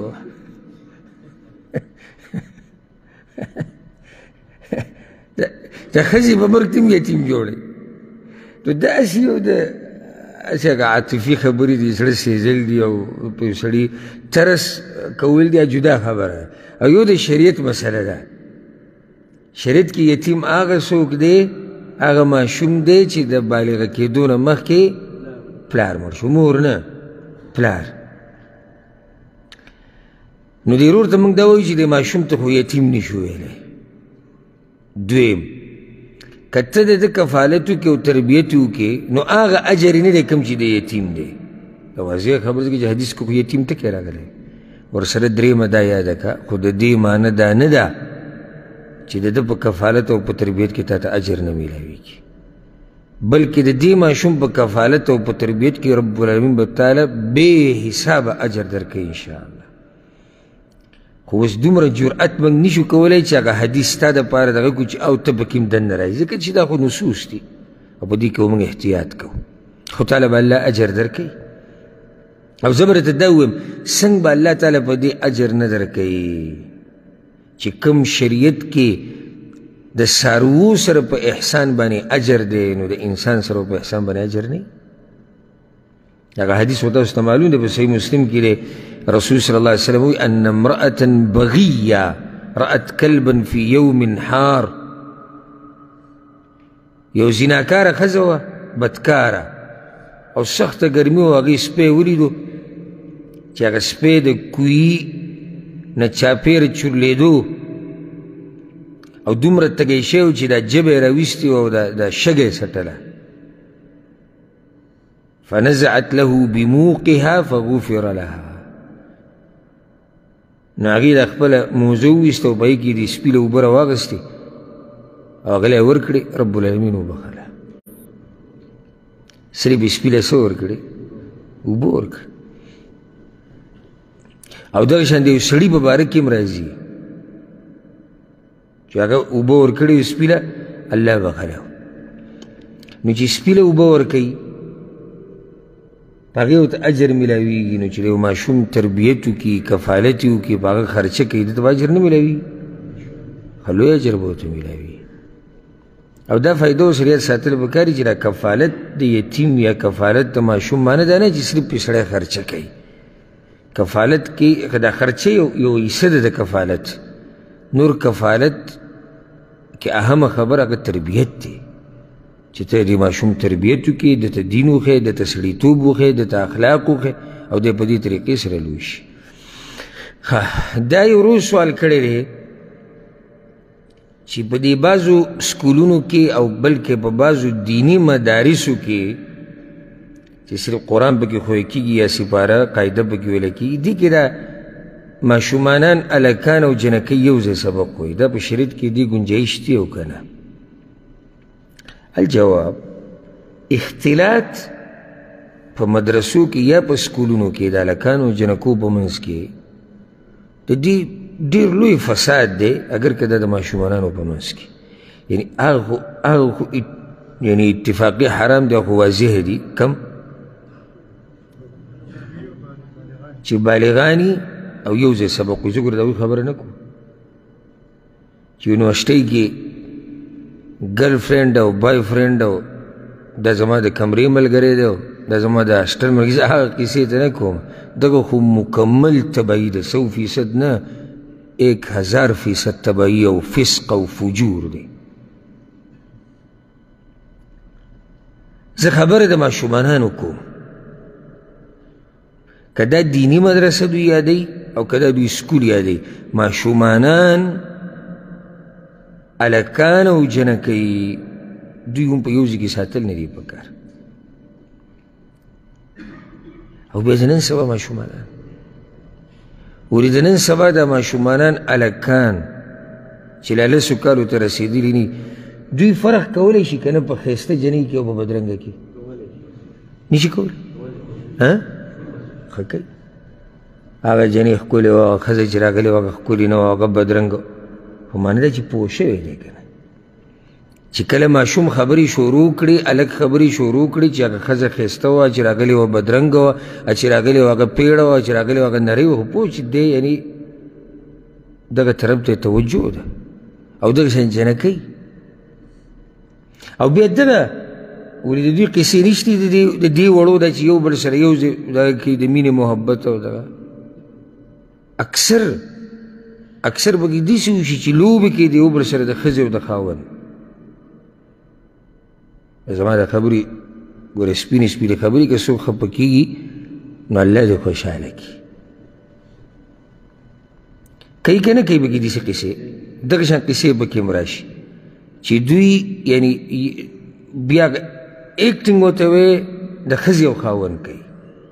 د ښځې په مرګ ته هم یتیم جوړی. نو داسې یو د هسې هغه عاطفي خبرې دي، زړه سېزل دي او په یو سړي ترس کول دي، جدا خبره ده. او یو د شریعت مسله ده. شریعت کې یتیم هغه څوک دی، هغه ماشوم دی چې د بالغه کېدو نه مخکې پلار مړ شو، مور نه پلار. نو دې ورور ته موږ دا وایو چې د ماشوم ته خو یتیم نشو ویلی. دویم که ته د ده کفالت وکړې او تربیت یې وکړې، نو هغه اجر یې نه دی کوم چې د یتیم دی. دا واضح خبره ده چې حدیث کې خو یتیم ټکی راغلی. ورسره درېیمه دا یاده کړه، خو د دې معنی دا نه ده چې د ده په کفالت او په تربیت کې تا ته اجر نه میلاویږي، بلکې د دې ماشوم په کفالت او په تربیت کې رب العالمین به تعالی بې حسابه اجر درکوي انشاءالله. خو اوس دومره جرأت موږ نشو کولی چې هغه حدیث ستا دپاره دغه کړو چې او ته پکې هم دننه راځي، ځکه چې دا خو نصوص دي او په دې کې موږ احتیاط کوو، خو تعالی به الله اجر درکوي. او زه به درته دا ووایم څنګه به الله تعالی په دې اجر نه درکوي چې کوم شریعت کې د څاروو سره په احسان باندې اجر دی، نو د انسان سره په احسان باندې اجر نه. هغه حدیث خو تاسو ته معلوم دی، په صحیح مسلم کې دی، رسول صلی الله علیه وسلم وایي ان امرأة بغیة رأت کلبا فی یوم حار یو زیناکاره ښځه وه بدکاره او سخته ګرمي وه هغې سپی ولیدو چې هغه سپی د کوهي نه چاپېره چورلېدو او دومره تږی شوی و چې دا ژبه یې راویستې وه او دا شګه یې څټله فنزعت له بموقها فغفر لها نو هغې دا خپله موزه وویسته او په هغې کې د سپي له اوبه راواغستې او هغه له یې ورکړې رب العالمین وبخله صرف سپي له څه ورکړې اوبه ورکړې او دغه شان د یو سړي په باره کې هم راځي چې هغه اوبه ورکړې وي سپي له الله بخلی نو چې سپي له اوبه ورکوي په هغې ورته اجر میلاویږي نو چې د یو ماشوم تربیت وکړي کفالت یې وکړي په هغه خرچه کوي دته به اجر نه میلاویږي ښه لوی اجر به ورته میلاوي او دا فایده و شریعت ساتل پکار دي چې دا کفالت د یتیم یا کفالت د ماشوم معنی دا نه چې صرف پې سړی خرچه کوي کفالت کې دا خرچه یو حصه ده د کفالت نور کفالت کې اهمه خبره هغه تربیت دی چې ته د ماشوم تربیت وکړې دته دین وښیې دته سړیتوب وښیې دته اخلاق وښیې او دی په دې طریقې سره لوی شي دا یو روز سوال کړی دی چې په دې بعضو سکولونو کې او بلکې په بعضو دیني مدارسو کې چې صرف قرآن پکې ښویه کېږي یا سپاره قاعده پکې ویله کېږي دې کې دا ماشومانان الکان او جنکۍ یو ځای سبق وایي دا په شریعت کې دې ګنجایش دی او که نه الجواب اختلاط په مدرسو کې یا په سکولونو کې د الکانو او جنکو په منځ کې د دې ډېر لوی فساد دی اگر که دا د ماشومانانو په منځ کې یعنی هغه خو یعنی اتفاقي حرام دی خو واضح دی کم چې بالغاني او یو ځای سبق وایي زه ګوره د هغوی خبره نه کوم چې یونیورسټۍ کې ګرل فرینډ او بای فرینډ او دا زما د کمرې ملګری دی او دا زما د هاسټل ملګری زه هغه کیسې ته نه کوم دغه خو مکمل تبعي ده 100% نه 1000% تبعي او فسق او فجور دی زه خبره د ماشومانانو کوم که دا دینی مدرسه دوی یادوي او که دا دوی سکول یادوي ماشومانان الکان او جنکۍ دوی هم په یو ځای کې ساتل نه دي پکار او بیا د نن سبا ماشومانان ولې د نن سبا دا ماشومانان الکان چې لا لسو کالو ته رسېدلي نه دوی فرق کولی شي که نه په ښایسته جنۍ کې او په بدرنګه کې نشي کولی ښه کوي هغه جنۍ ښکلې وه هغه ښځه چې راغلې وه هغه ښکلې نه وه هغه بدرنګه خو معنی ده چې پوه شوی دی که نه چې کله ماشوم خبرې شروع کړي هلک خبرې شروع کړي چې هغه ښځه ښایسته وه چې راغلې وه بدرنګه وه چې راغلې وه هغه پیړه وه چې راغلې وه هغه نرۍ وه خو پوه چې دی یعنې دغه طرف ته توجه ده او دغه شان جنکۍ او بیا دغه ولې د دوی قصې نشتې د دې وړو ده چې یو بل سره یو ځای دغه کوي د مینې محبت او دغه اکثر پکې داسې وشي چې لوبې کوي د یو بل سره د ښځې او د خاوند زما د خبرې ګوره سپینې سپینې خبرې که څوک خفه کېږي نو الله دې خوشحاله کړي کوي که نه کوي پکې داسې قصې دغه شان قصې پکې هم راشي چې دوی یعنی بیا ایکټینګ ورته وی د ښځې او خاوند کوي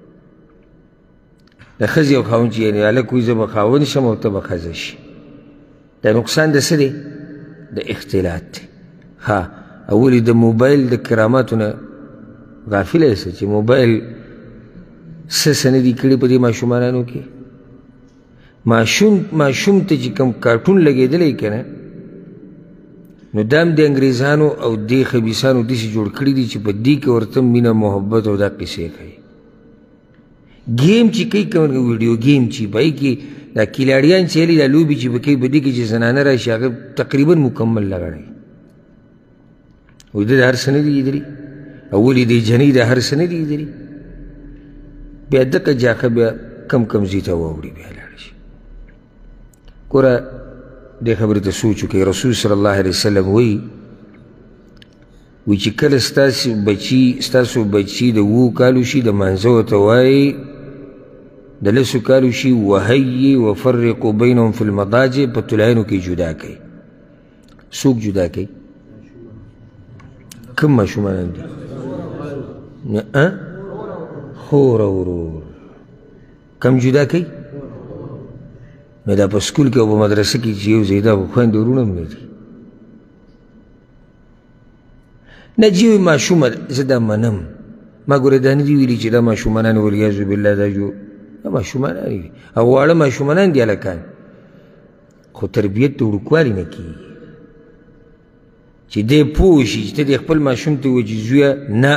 د ښځې او خاوند چې یعنې هلک وایي زه به خاوند شم او ته به ښځه شي دا نقصان د څه دی د اختلاط دی ها او ولې د موبایل د کراماتو نه غافله یاست چې موبایل څه نه دي کړي په دې ماشومانانو کې ماشوم ته چې کوم کارټون لګېدلی که نه نو دا هم د انګریزانو او دې خبیثانو داسې جوړ کړي دي چې په دې کې ورته مینه محبت او دا قصې کوي گیم چې کوي کوم ویډیو گیم چې په هغې کې دا کیلاړیان چې هلي دا لوبې چې به کوي په دې کې چې زنانه راشي هغه تقریبا مکمل لګړی وایي ده د هر څه نه دي لیدلي او ولې دې جنۍ د هر څه نه دي لیدلي بیا دغه جاښه بیا کم ځای ته واوړي بیا لاړ شي ګوره دې خبرې ته سوچ وکړئ رسول صلی الله علیه وسلم وایي وی چې کله ستاسو بچي د 7 کالو شي د مانځه ورته وایي د 10 کالو شي وهیي وفرقوا بینهم فی المضاجع په طلعینو کې جدا کوي. څوک جدا کوي؟ کوم ماشومان دي؟ خور او ورور. کم جدا کوي؟ نو دا په سکول کې او په مدرسه کې چې یو ځای دا خویندې ورونه هم نه دي. نجیوي ماشومه زه دا منم، ما ګوره دا نه دي ویلي چې دا ماشومانان والعیاذ بالله دا دا ماشومانان دي او واړه ماشومانان دي هلکان، خو تربیت د وړوکوالي نه کېږي چې دی پوه شي چې ته دې خپل ماشوم ته ووایې چې زویه نه،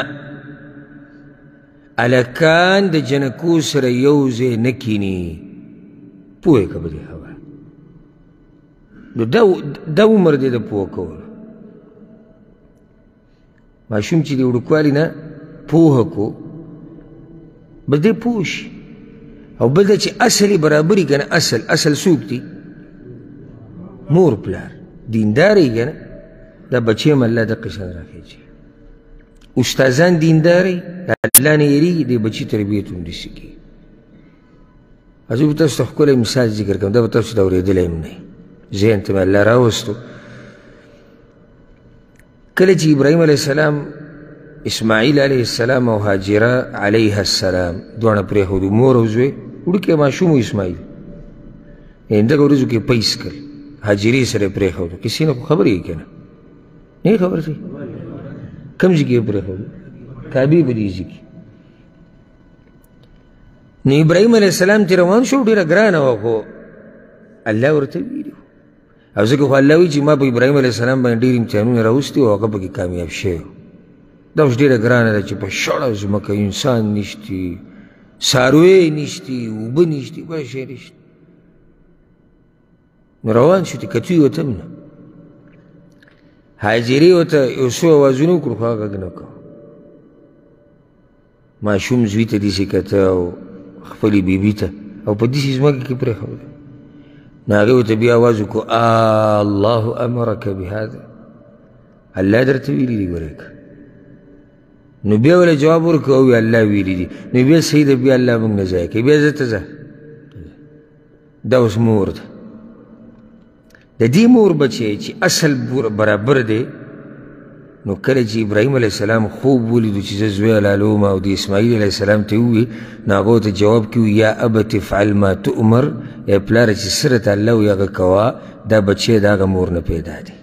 هلکان د جنکو سره یو ځای نه کښېني. پوه یې که په دې خبره؟ نو دا عمر دی د پوه کولو. ماشوم چې د وړوکوالي نه پوهه کو به دی پوه شي. او بل دا چې اصل یې برابري که نه، اصل څوک دي؟ مور پلار دیندار یې که نه، دا بچې هم الله دقې شان راخېجي. استادان دیندار یې د الله نه یېرېږي، د بچي تربیت همداسې کوي. زه به تاسو ته ښکلی مثال ذکر کوم، دا به تاسو ته اورېدلی هم نه ذهن ته مې الله راوستو. کله چې ابراهیم علیه السلام اسماعیل علیه السلام او هاجره علیه السلام دواړه پرېښودو، مور او زوی، وړوکی ماشوم و اسماعیل، دغه ورځو کې پیس کړل، هاجرې سره یې پرېښودو. کسې نه خو خبر یې که نه؟ نه یې خبر دی؟ کوم ځای کې یې پرېښودو؟ کعبې په دې ځای کې. نو ابراهیم علیه السلام چې روان شو ډېره ګرانه وه، خو الله ورته ویلي و. او ځکه خو الله وایي چې ما په ابراهیم علیه السلام باندې ډېر امتحانونه راوستي او هغه پکې کامیاب شوی و. دا اوس ډېره ګرانه ده چې په شړه ځمکه انسان نشتي، څاروی نشتي، اوبه نشتي، بل شی نشته. نو روان شو، کتوی ورته هم نه. هاجرې ورته یو څو اوازونه وکړو خو هغه غږ نه کوه. ماشوم زوی ته داسې کته او خپلې بیبي ته، او په داسې ځمکه کې پرېښوده. نو هغې ورته بیا آواز وکړو الله امرک بهذا، الله درته ویلي دي ګورې که. نو بیا وله جواب ورکړه او الله ویلي دي. نو بیا صحیح ده، بیا الله موږ نه ضایع کوي، بیا زه ته ځه. دا اوس مور ده. د دې مور بچی چې اصل برابر دی، نو کله چې ابراهیم علیه السلام خوب ولیدو چې زه زوی حلالوم او د اسماعیل علیه السلام ته ووایي، نو هغه ورته جواب کې ووایي یا ابت افعل ما تؤمر، ای پلاره چې څه راته الله وایي هغه کوه. دا بچی د هغه مور نه پیدا دی،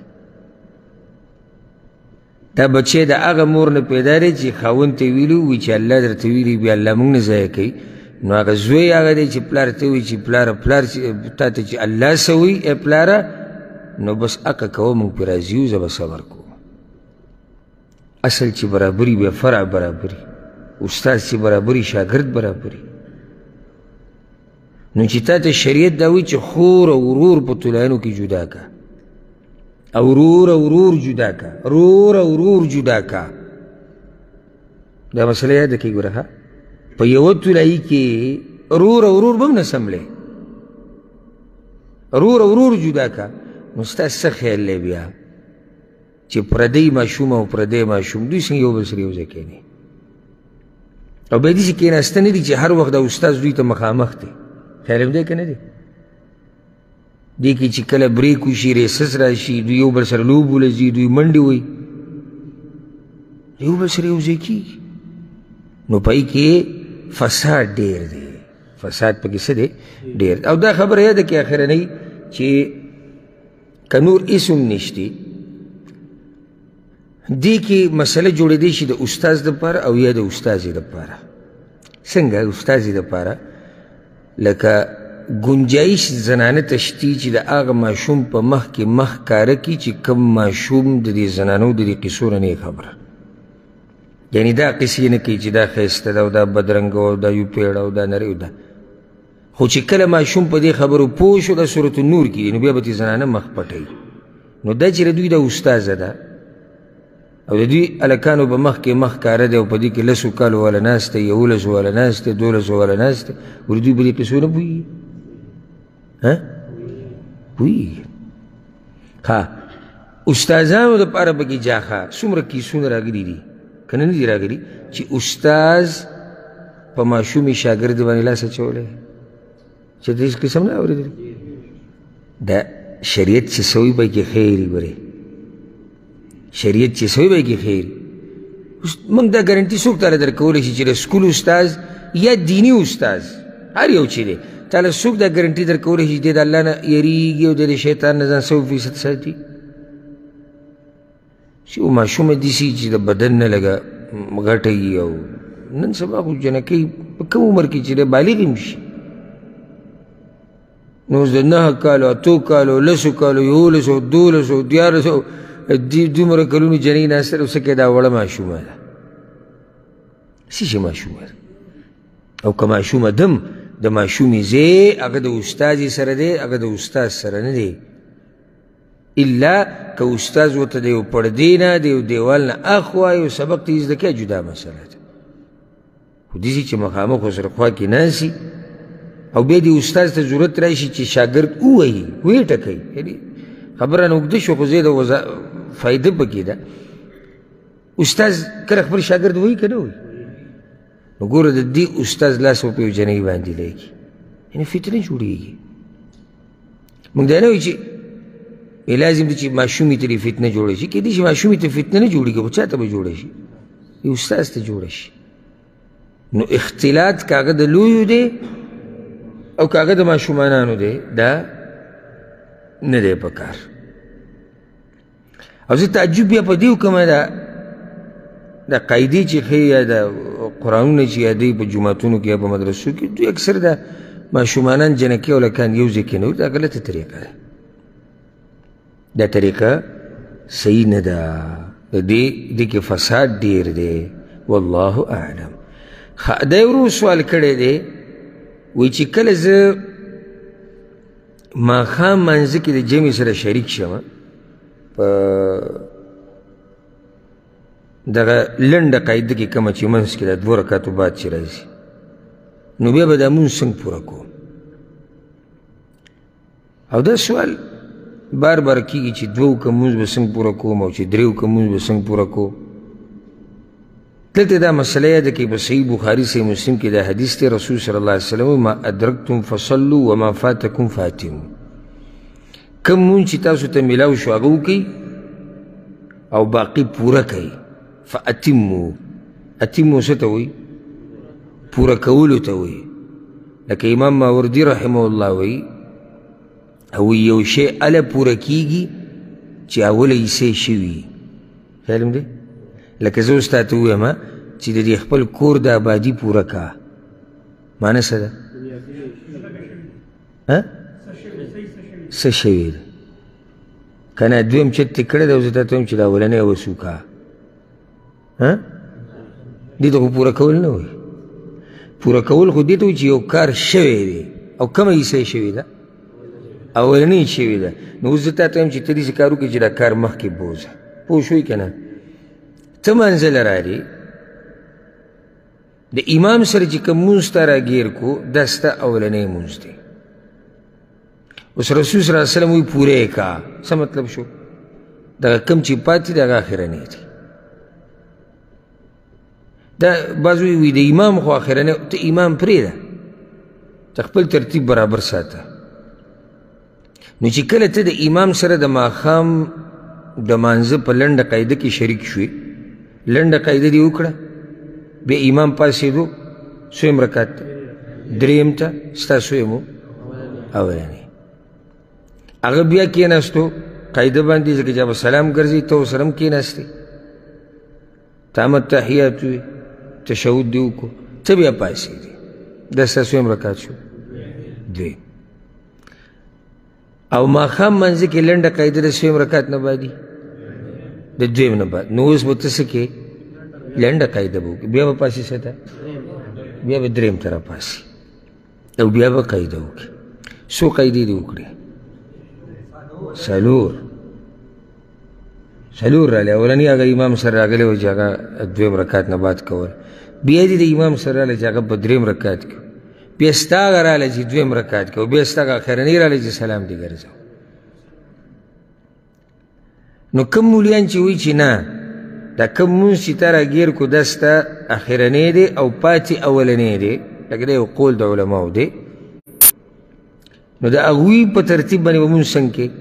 دا بچی د هغه مور نه پیدا دی چې خاوند ته ویلي وي چې الله درته ویلي بیا الله موږ نه ضایع کوي. نو هغه زوی هغه دی چې پلار ته وایي چې پلاره پلار تا ته چې الله څه وایي ای پلاره، نو بس هغه کوه، موږ پرې راضي یو، زه به صبر کوم. اصل چې برابري بیا فرع برابري، استاد چې برابري شاګرد برابري. نو چې تا ته شریعت دا وایي چې خور او ورور په طلعینو کې جدا که، او ورور او ورور جدا که، رور او ورور جدا که. دا مسله یاده کړئ ګوره ښه، په یوه طلعي کې رور او ورور به هم نه سملی، رور او ورور جدا که. نو ستا څه خیال دی بیا چې پردی ماشوم او پردی ماشوم دوی څنګه یو بل سره یو ځای کښېني؟ او بیا داسې کښېناسته نه دي چې هر وخت د استاد دوی ته مخامخ دی. خیال هم دی که نه دی؟ دې کې چې کله بریک وشي، ریسس راشي، دوی یو بل سره لوبو له ځي، دوی منډې وایي، یو بل سره یو ځای کېږي. نو پای کې فساد ډېر دی، فساد پکې څه دی؟ ډېر. او دا خبره یاده کې اخرنۍ چې که نور هېڅ هم نشتي، دې کې مسله جوړېدی شي د استاذ دپاره او یا د استاذې دپاره. څنګه استاذې دپاره؟ لکه گنجایش زنانه ته شتي چې د هغه ماشوم په مخ کې مخ کاره کړي چې کوم ماشوم د دې زنانو د دې قیسو نه نه خبره، یعنې دا قیسې نه کوي چې دا ښایسته ده او دا بدرنګه او دا یو پیړه او دا نری او دا. خو چې کله ماشوم په دې خبرو پوه شو، دا صورت النور کې نو بیا به دې زنانه مخ پټوي. نو دا چې د دوی د استاذه ده او د دوی هلکانو به مخ کې مخ کاره دی او په دې کې 10 کالو والا ناست دی، 11 والا ناست دی، 12 والا ناست دی، ولې دوی په دې قیسو نه پوهېږي؟ پوهېږي. ها استازانو دپاره پکې جاښه څومره کیسونه راغلي دي که نه دي راغلي چې استاز په ماشومې شاګرد باندې لاس اچولی چې د هېڅ قسم نه اورېدلي دا شریعت چې سوی به کې خیر ګورې شریعت چې سوی به کې خیر موږ دا ګارنټي څوک تاله درکولی شي چې د سکول استاز یا دیني استاز هر یو چې دی تاله څوک دا ګارنټي درکولی شي چې دی د الله نه یریږي او د شیطان نه ځان 100% ساتي چې ماشومه داسې چې د بدن نه لږه غټه وي او نن سبا خو جنکۍ په کوم عمر کې چې دی بالغ هم شي نو اوس د 9 کالو 8 کالو 10 کالو 11 12 14 دومره کلونو جنۍ ناسته ده اوس کې دا وړه ماشومه ده څه شي ماشومه ده او که ماشومه دم د ماشومې ځای هغه د استازې سره دی هغه د استاز سره نه دی الا که استاز ورته د یو پردې نه د یو دیوال نه اخوا یو سبق ته یې زده کوي جدا مسله ده خو داسې چې مخامخ ورسره خوا کې ناستي او بیا دې استاز ته ضرورت راشي چې شاګرد ووهي ویې ټکوي یعنې خبره نه اوږده شوه خو زه د فایده پکې ده استاز کله خپل شاګرد وایي که نه وایي نو ګوره د دې استاز لاس به په یو جنۍ باندې لګي یعنې فتنه جوړېږي موږ دا نه وایو چې لازم دی چې ماشومې ته دې فتنه جوړه شي کیدای شي ماشومې ته فتنه نه جوړېږي خو چا ته به جوړه شي یو استاز ته جوړه شي نو اختلاط که هغه د لویو دی او که هغه د ماشومانانو دی دا نه دی پکار او زه تعجب بیا په دې وکړم دا قاعدې چې ښیي یا د قرآنونه چې یادوي په جوماتونو کې یا په مدرسو کې دوی اکثر د ماشومانان جنکۍ او لکان یو ځای کې نه وي دا غلطه طریقه ده دا طریقه صحیح نه ده د دې کې فساد ډېر دی والله اعلم دا یو ورو سوال کړی دی وایي چې کله زه ماښام مانځه کې د جمعې سره شریک شم په دغه لنډه قاعده کې کومه چې منځ کې د 2 رکعاتو بعد چې راځي نو بیا به دا مونځ څنګه پوره کوم او دا سوال بار بار کېږي چې 2 وکړه مونځ به څنګه پوره کوم او چې 3 وکړه مونځ به څنګه پوره کوم دلته دا مسله یاده کړئ په صحیح بخاري صحیح مسلم کې دا حدیث دی رسول صلی الله علیه وسلم ما ادرکتم فصلوا وما فاتکم فاتموا کم مونځ چې تاسو ته میلاو شو هغه وکئ او باقي پوره کوئ فاتموا اتموا څه ته وایي پوره کولو ته وایي لکه امام ماوردي رحمه الله وایي او یو شی اله پوره کیږي چې اوله حصې شوي خیال م دی لکه زه اوس تاته ووایم چې د دې خپل کور د آبادي پوره کا معنی څه ده څه شوي ده که نه دویم چت دې کړی ده او زه تاته وایم چې د اولنۍ اوس وکړه دې ته خو پوره کول نه وایي پوره کول خو دې ته وایي چې یو کار شوی دی او کومه حصه شوې ده اولنۍ شوې ده نو اوس زه تاته وایم چې ته داسې کار وکړې چې دا کار مخکې بوځه پوه شوې که نه ته منزله راغلې د امام سره چې کوم مونځ ته راګیر کو دا ستا اولنی مونځ دی اوس رسول صلی الله علیه وسلم وایي پوره یې کا څه مطلب شو دغه کم چې پاتې دی هغه اخرنی دی دا بعض وایي د امام خو اخرنی ته امام پرېږده ته خپل ترتیب برابر ساته نو چې کله ته د امام سره د ماښام د مانځه په لنډه قاعده کې شریک شوې لنډه قاعده دې وکړه بیا امام پاسېدو څویم رکعت ته درېیم ته ستا څویم و اولنی هغه بیا کېناستو قاعده باندې ځکه چې به سلام ګرځي ته ورسره هم کېناستې تامت تحیات وي تشهد دې وکړو ته بیا پاسېدې دا ستا څویم رکعت شو دویم او ماښام منځه کې لنډه قاعده د څویم رکعت نه بعدي د دویم نه بعد نو اوس به ته څه کې لنډه قاعده به وکړې بیا به پاسې څه ته بیا به درېیم ته راپاسې او بیا به قاعده وکړې څو قاعدې دې وکړې څلور راغلې اولني هغه امام سره راغلی و چې هغه دویم رکعت نه بعد کول بیا دې د امام سره راغلی چې هغه په درېیم رکعت کې بیا ستا هغه راغلی چې دویم رکعت کې بیا ستا هغه اخرنی راغلی چې سلام دې ګرځو نو کم مولیان چې وایي چې نه دا کم مونځ چې تا راګیر کو دا ستا اخرنی دی او پاتې اولنی دی لکه دا یو قول د علماو دی نو د هغوی په ترتیب باندې به مونځ څنګه کې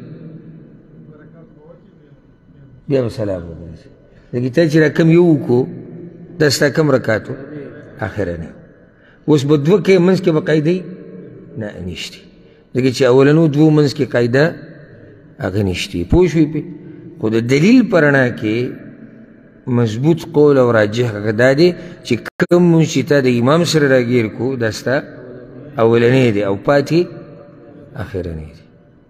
بیا به سلام وباسي لکه تا چې را کم یو وکړو دا ستا کم رکاتو اخرنی اوس به دوه کې منځ کې به قاعدې نه نشتي ځکه چې اولنو دوو منځ کې قاعده هغه نشتي پوه شوې پې خو د دلیل په رڼا کې مضبوط قول او راجح هغه دا دی چې کوم مونځ چې تا د امام سره راګیر کو دا ستا اولنی دی او پاتې اخرنی دی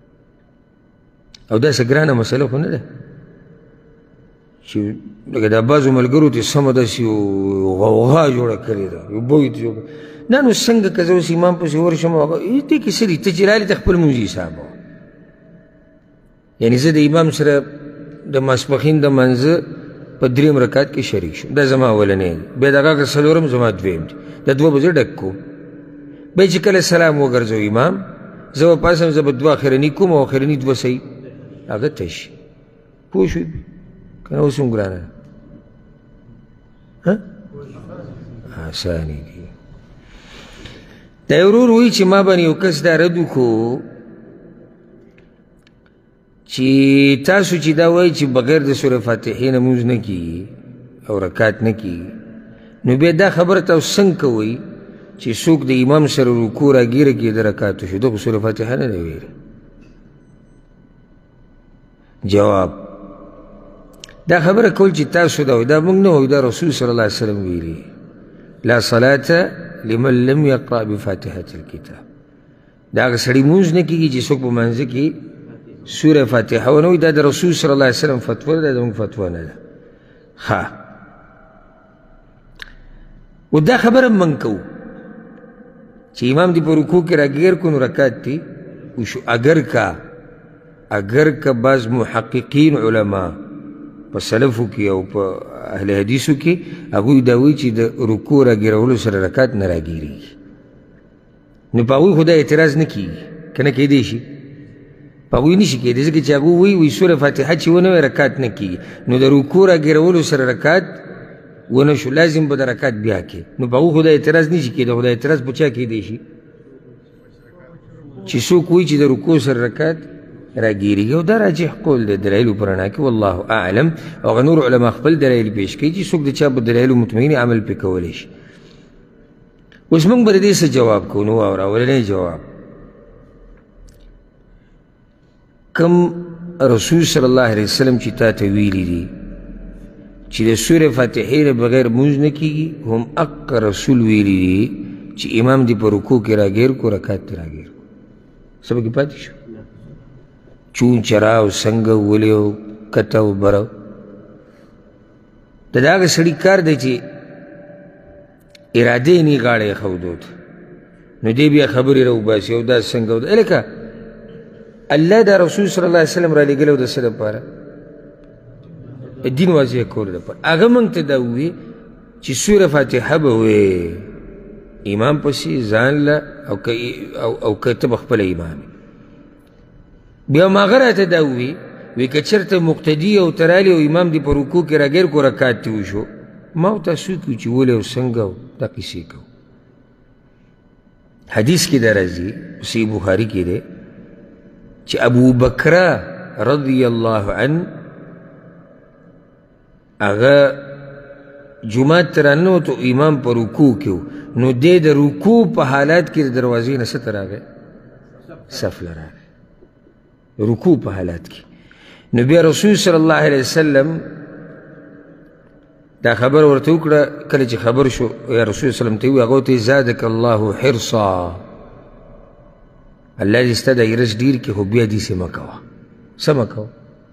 او داسې ګرانه مسله خو نه ده چې لکه دا بعضو ملګرو ته سمه داسې غوغا جوړه کړې ده یو بوی ته جوړه نه نو څنګه که زه اوس امام پسې ورشم دې کې څه دي ته چې رالې ته خپل مونځ حساب یعنې زه د امام سره د ماسپښین د منځه په دریم رکعت کې شریک شو دا زما اولنی دی بیا د هغه څلورم زما دویم دی دا دوه به زه ډک کوم بیا چې کله سلام وګرځو امام زه به پاسم زه به دوه اخرني کوم او اخرني دوه صحیح هغه تش پوه شوې که نه اوس هم ګرانه ده اسانې دي دا یو ورور وایي چې ما باندې یو کس دا رد وکړو چې تاسو چې دا وایي چې بغیر د سورې فاتحې نه مونځ نه کېږي او رکات نه کېږي نو بیا دا خبره تاسو څنګه کوئ چې څوک د امام سره رکوع راګیره کړي د رکاتو شو ده خو سورې فاتحه نه ده ویلې جواب دا خبره کول چې تاسو دا وایي دا موږ نه وایو دا رسول صلی الله علیه وسلم ویلي لا صلاة لمن لم يقرأ بفاتحة الكتاب دا هغه سړي مونځ نه کېږي چې څوک په منځه کې سوره فاتحه ونه وایي دا د رسول صلی الله علیه وسلم فتوا ده دا زموږ فتوا نه ده ښه و دا خبره موږ کوو چې امام دې په رکوع کې راګیر کړو نو رکات دې وشو اگر که بعض محققین علما په سلفو کې او په اهل حدیثو کې هغوی دا وایي چې د رکوع راګیرولو سره رکات نه راګیرېږي نو په هغوی خو دا اعتراض نه کېږي که نه کېدی شي په هغوی نشي کېدی ځکه چې هغوی وایي سوره فاتحه چې ونه وایي رکات نه کېږي نو د رکوع راګیرولو سره رکات ونه شو لازم به د رکات بیا کې نو په هغوی خو دا اعتراض نشي کېدی خو دا اعتراض په چا کېدی شي چې څوک وایي چې د رکوع سره رکات راګیرېږي او دا راجح قول د دلایلو په رڼا کې والله اعلم او هغه نور علما خپل دلایل پیش کوي چې څوک د چا په دلایلو مطمئن عمل پرې کولی شي اوس موږ به د دې څه جواب کوو نو واوره اولنی جواب کم رسول صلی الله علیه وسلم چې تا ته ویلي دي چې د سورې فاتحې نه بغیر مونځ نه کېږي هم حق رسول ویلي دي چې امام دې په رکوع کې راګیر کو رکعت ته راګیر کو څه پکې پاتې شو چون چرا او څنګه ولې او کته او بره د هغه سړي کار دی چې ارادې نه غاړه یې ښودو نو دی بیا خبرې راوباسي او دا څنګه او لکه الله دا رسول صلی الله علیه وسلم را لېږلی و د څه دپاره دین واضح کولو دپاره هغه موږ ته دا ووایي چې سوره فاتحه به وې امام پسې ځان له او که ته به خپله امام بیا هم هغه راته دا ووایي وی که چېرته مقتدي او ته رالې او امام دې په رکوع کې راګیر کو رکات دې وشو ما او تاسو وکړو چې ولې او څنګه او دا کیسې کوو حدیث کې دا راځي صحیح بخاري کې دی چې ابو بکر رضی الله عنه هغه جماعت ته راننوتو امام په رکوع کې و نو دی د رکوع په حالات کې د دروازې نه څه ته راغی صف له راغی رکوع په حالات کې نو بیا رسول صلی الله علیه وسلم دا خبر ورته وکړه کله چې خبر شو یا رسول وسلم ته ووایي هغه ورته زادک الله حرصا الله دې ستا د حرص ډېر کړي خو بیا داسې مه کوه څه مه کوه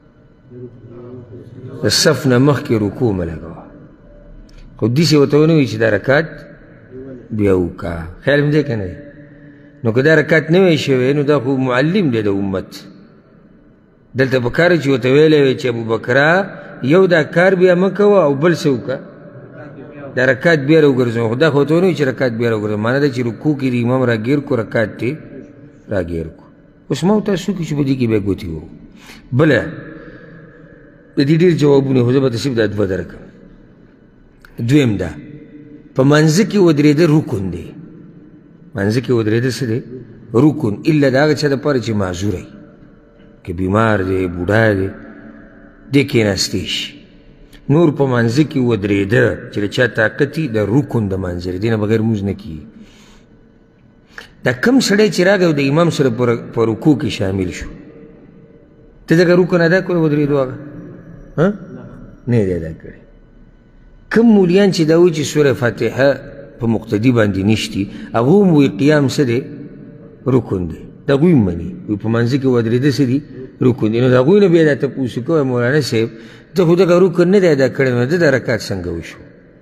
د صف نه مخکې رکوع مه لګوه خو داسې ورته ونه وایي چې دا رکات بیا وکړه خیال مې دی که نه دی نو که دا رکات نه وی شوی نو دا خو معلم دی د امت دلته پکار چې ورته ویلی وی چې ابوبکره یو دا کار بیا مه کوه او بل څه وکړه دا رکات بیا راوګرځوه خو دا خو ورته ونه وایي چې رکات بیا راوګرځوه معنی ده چې رکوع کې د امام راګیر کو رکات دې راګیر کو اوس ما ورته تاسو وکړي چې په دې کې بیا ګوتې وو بله د دې ډېر جوابونه خو زه به تصیب دا دوه درکړم. دویم دا په منځ کې ودرېده رکن دی. منځ کې ودرېده څه دی؟ رکن، الا د هغه چا دپاره چې معذوره وي، که بیمار دی، بوډا دی، دې کېناستی شي. نور په منځ کې ودرېده چې د چا طاقت وي د رکن د منځ دی، دې نه بغیر مونځ نه کېږي. دا کم سړی چې راغی او د امام سره په رکوع کې شامل شو، ته دغه رکن ادا کړی ودرېدو هغه؟ نه یې ادا کړی. کم مولیان چې دا وایي چې سوره فاتحه په مقتدي باندې نشتي، هغه هم وایي قیام څه دی؟ رکن دی. د هغوی هم مني، وایي په منځ کې ودرېده څه دي؟ رکن دی. نو د هغوی نه بیا دا تپوس کوی مولانا صاحب ته خو دغه رکن نه دی ادا کړی، نو ده دا رکعت څنګه وشو؟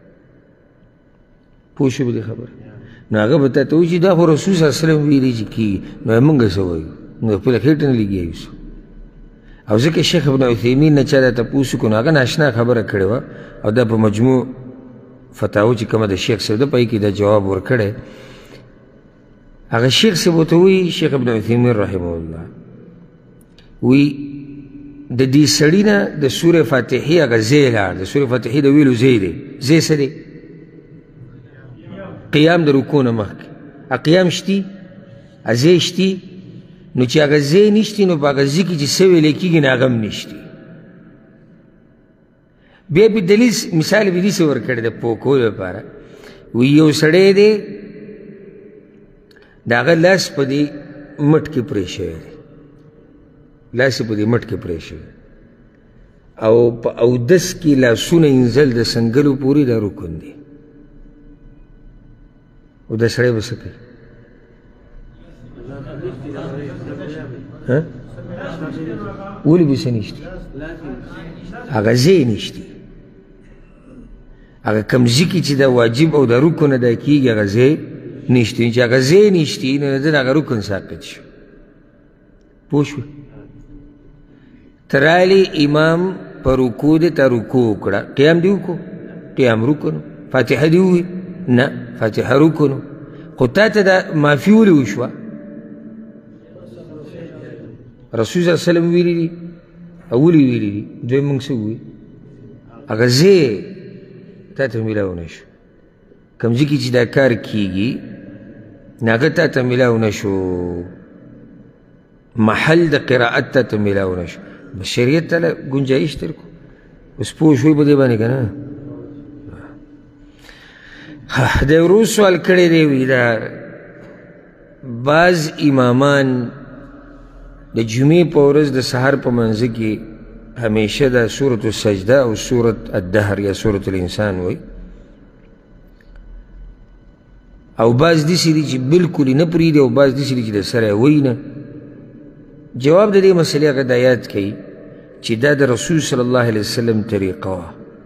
پوه شو په دې خبره؟ نو هغه به تا ته وایي چې دا خو رسول صلی الله علیه وسلم ویلي چې کېږي، نو موږ څه وایو؟ موږ خپله خېټه نه لګیا یوسو. او ځکه شیخ ابن عثیمین نه چا دا تپوس وکړو، نو هغه ناشنا خبره کړې وه، او دا په مجموع فتاوه چې کومه د شیخ صاحب ده په هغې کې دا جواب ورکړی. هغه شیخ صاحب ورته وایي، شیخ ابن عثیمین رحمه الله وایي د دې سړي نه د سورې فاتحې هغه ځای لاړ، د سورې فاتحې د ویلو ځای دی. ځای څه دی؟ قیام د رکوع نه مخکې. قیام شتي؟ ځای شتي؟ نو چې هغه ځای نشتي، نو په هغه ځای کې چې څه ویلی کېږي نو هغه هم نشتي. بیا به دلیل مثال به داسې ورکړی د پوه کولو لپاره، وایي یو سړی دی د هغه لاس په دې مټ کې پرې شوی دی، لاس یې په دې مټ کې پرې شوی، او په اودس کې لاسونه انزل د سنګلو پورې دا رکن دی. او دا سړی به څه کوي؟ ولې به څه نشتي؟ هغه ځای نشتي. هغه کوم ځای کې چې دا واجب او دا رکن ادا کېږي هغه ځای نشتي. چې هغه ځای نشتي نو د ده هغه رکن ساقط شو. پوه شوې؟ ته رالې امام په رکوع دی، تا رکوع وکړه، قیام دې وکړو، قیام رکن. فاتحه دې ووایي؟ نه، فاتحه رکن. خو تا ته دا معافي ولې وشوه؟ رسول صلی الله علیه وسلم ویلي دي او ولې ویلي دي؟ دوی موږ څه ووایي؟ هغه ځای تا ته میلاو نه شو. کوم ځای کې چې دا کار کېږي نو هغه تا ته میلاو نه شو، محل د قرائت تا ته میلاو نه شو. بس شریعت ته ګنجایش درکړو. اوس پوه شوی په دې باندې که نه؟ دی ورو سوال کړی دی، وایي دا بعض امامان د جمعې په ورځ د سهار په منځ کې همیشه دا سورة السجده او سورة الدهر یا سورة الانسان وایي، او بعض داسې دي چې بلکل یې نه پرېږدي، او بعض داسې دي چې د سره یې وایي نه. جواب د دې مسلې هغه دا یاد کوي چې دا د رسول صلی الله علیه وسلم طریقه وه،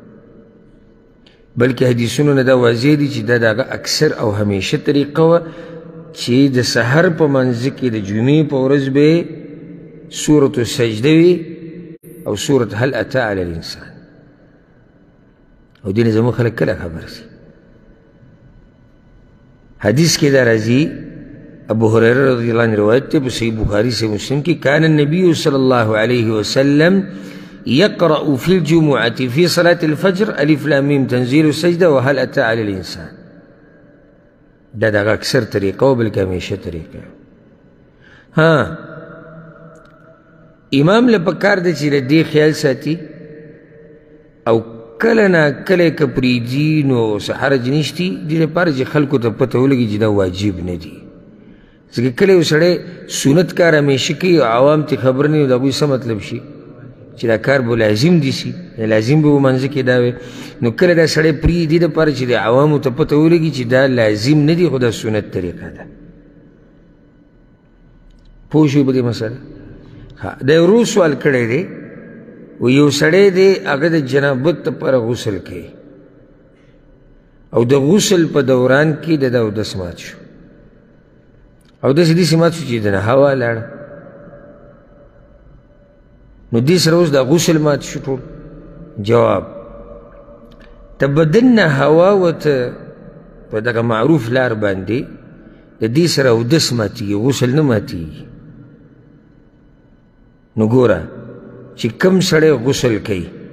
بلکې حدیثونو نه دا واضح دي چې دا د هغه اکثر او همیشه طریقه وه چې د سحر په منځ کې د جمعې په ورځ به سورة السجده وي او سورة هل اتی علی الانسان. او دې نه زموږ خلک کله خبر شي. حدیث کې دا راځي، ابو هريره رضی الله عنه روایت دی په صحیح بخاری سے مسلم کی، کان النبی صلی الله علیه وسلم يقرأ في الجمعة في صلاة الفجر ألف لام ميم تنزيل السجدة وهل أتى على الإنسان. دا دغه اکثر طریقه بلکې همیشه طریقه. ها امام له پکار دی چې د دې خیال ساتي، او کله نه کله که پرېږدي نو څه حرج نشتي، دې لپاره چې خلکو ته پته ولګي چې دا واجب نه دي. ځکه کله یو سړی سنت کار همیشه کوي، عوام ته خبر نه وي، د هغوی څه مطلب شي چې دا کار به لازم دي شي، لازم به ومنځه کې دا وي. نو کله دا سړی پرېږدي دپاره چې د عوامو ته پته ولګي چې دا لازم نه دي، خو دا سنت طریقه ده. پوه شوي په دې مسله؟ دا یو ورو سوال کړی دی، و یو سړی دی هغه د جنابت دپاره غسل کوي، او د غسل په دوران کې د ده اودس مات شو، او داسې داسې مات شو چې د نه هوا لاړه. نو دې سره اوس دا غسل مات شو ټول. جواب، ته بدن نه هوا ورته په دغه معروف لار باندې د دې سره اودس ماتېږي، غسل نه ماتېږي. نو ګوره چې کوم سړی غسل کوي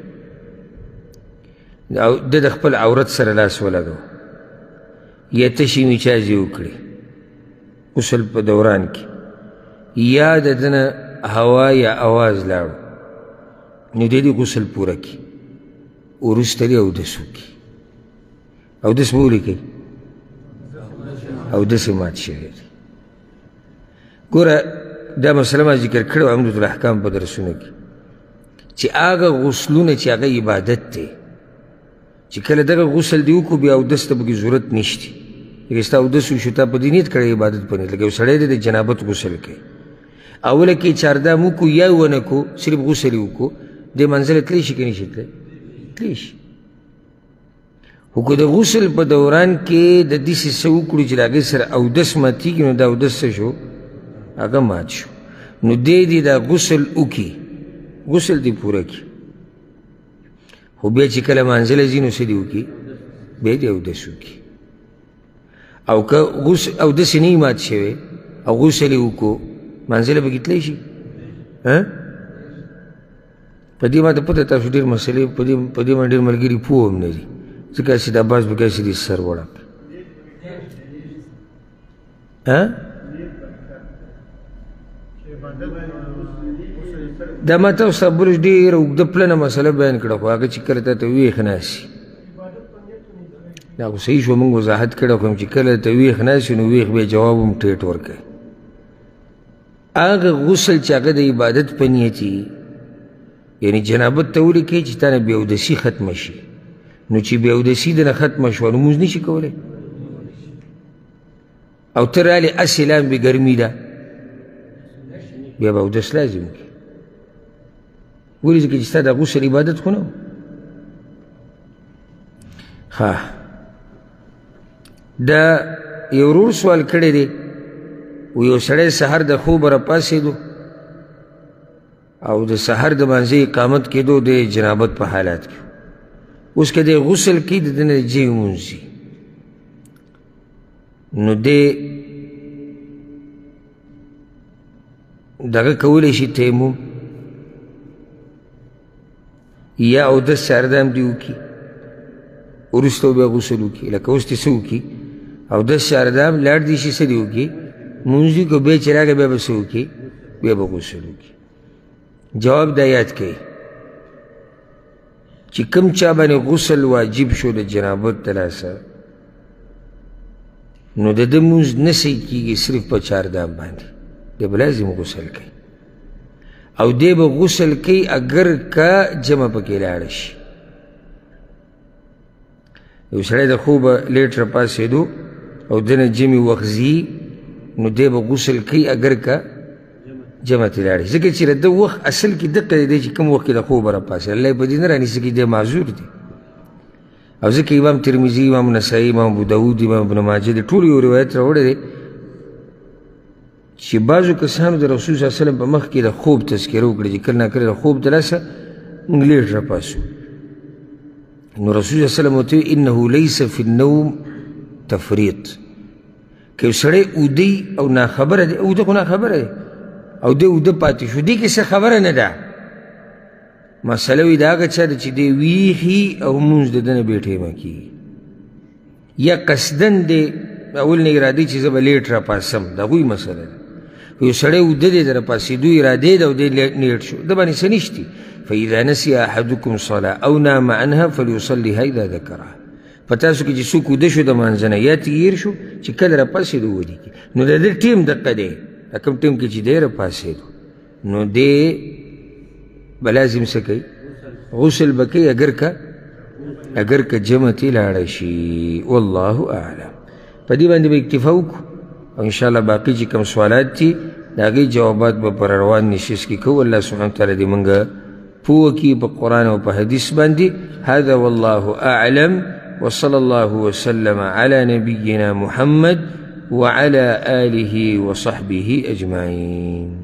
د خپل عورت سره لاس ولګو یا تشي میچازي وکړي غسل په دوران کې یا د ده نه هوا یا آواز لاړو نو د دې غسل پوره کړي وروسته دې اودس وکړي اودس به ولې کوي اودس یې مات شوی دی ګوره دا مسله ما ذکر کړې وه عمدة الاحکام په درسونو کې چې هغه غسلونه چې هغه عبادت دی چې کله دغه غسل دې وکړو بیا اودس ته پکې ضرورت نشته لکه ستا اودس وشو تا په دې نیت کړی عبادت په نیت لکه یو سړی دی د جنابت غسل کوي اوله کې چاردام وکړو یا یې ونه کړو صرف غسل یې وکړو دې منزله تللی شي که نشي تللی تللی شي خو که د غسل په دوران کې د داسې څه وکړو چې د هغې سره اودس ماتېږي نو دا اودس څه شو هغه مات شو نو دی دې دا غسل وکړي غسل دې پوره کړي خو بیا چې کله منزله ځي نو څه دې وکړي بیا دې اودس وکړي او که اودس یې نه وي مات شوی او غسل یې وکړو منزله پکې تللی شي په دې ماته پته تاسو ډېر مسلې په دې باندې ډېر ملګري پوه هم نه دي ځکه اسې دا باز به کاسې دې سر وړه دا ما تاسو ته بل ډېره اوږده پلنه مسله بیان کړه خو هغه چې کله تا ته ویښ ناسي دا خو صحیح شو موږ وضاحت کړی خو چې کله ته ویښ ناسي نو ویښ بیا جواب هم ټیټ ورکوي هغه غسل چې هغه د عبادت په نیت یعنی جنابت ته ولې کوي چې تا نه بې اودسي ختمه شي نو چې بې اودسي دنه ختمه شوه نو لمونځ نه شي کولی او ته رالې هسې لاندې ګرمي ده بیا به اودس لازم کړي ولې ځکه چې ستا دا غسل عبادت خو نه و ښه دا یو ورور سوال کړی دی و یو سړی سهار د خوبه راپاڅېدو او د سحر د مانځه اقامت کېدو د جنابت په حالات کې اوس که دی غسل کوي د ده نه جې ومونځي نو دی دغه کولی شي تیمم یا اودس چاردام دې وکړي وروسته بیا غسل وکړي لکه اوس دې څه وکړي اودس چاردام لاړ دې شي څه دې وکړي مونځ دې که بیا چې راغی بیا به څه وکړي بیا به غسل وکړي جواب دا یاد کړئ چې کوم چا باندې غسل واجب شو د جنابت د لاسه نو د ده مونځ نه صحیح کېږي صرف په چاردام باندې دی به لازم غسل کوي او دی به غسل کوي اگر که جمع پکې لاړه شي یو سړی د خوبه لیټ راپاڅېدو او ده نه جمع وخت ځي نو دی به غسل کوي اگر که جمع ته لاړ شي ځکه چې د ده وخت اصل کې دقه دی چې کوم وخت کې د خوبه راپاڅي الله یې په دې نه رانیسي چې دی معذور دی او ځکه امام ترمذي امام نسایي امام ابو داود امام ابن ماجه د ټولو یو روایت راوړی دی چې بعضو کسانو د رسول صلی الله علیه وسلم په مخ کې د خوب تذکره وکړه چې کله ناکله د خوب د لاسه موږ لیټ راپاسو نو رسول صلی الله علیه وسلم ورته انه لیس فی النوم تفریط که یو سړی اودی او ناخبره دی اوده خو ناخبره دی او دی اوده پاتې شو دې کې څه خبره نه ده مسله وي د هغه چا ده چې دی ویښي او مونځ د ده نه بې ټیمه کېږي یا قصدن دی اول نه ارادې چې زه به لیټ راپاسم د هغوی مسله ده یو سړی اوده دی د راپاسېدو ارادې ده او دی نیټ شو ده باندې څه نشتي فاذا نسي احدکم صلاه او نام عنها فلیصلیها اذا ذکرها په تاسو کې چې څوک اوده شو د مانځه نه یا تېر شو چې کله راپاسېدو ودرېږي نو د ده ټیم دقه دی کوم ټیم کې چې دی راپاسېدو نو دی به لازم څه کوي غسل به کوي اگر که جمع ته لاړه شي والله اعلم په دې باندې به اکتفا وکړو او انشاءالله باقي چې کوم سوالات دي د هغې جوابات به پر روان نشست کې کوو الله سبحانه وتعالی دې موږ پوه کړي په قرآن او په حدیث باندې هذا والله اعلم وصلى الله وسلم على نبينا محمد وعلى آله وصحبه أجمعين.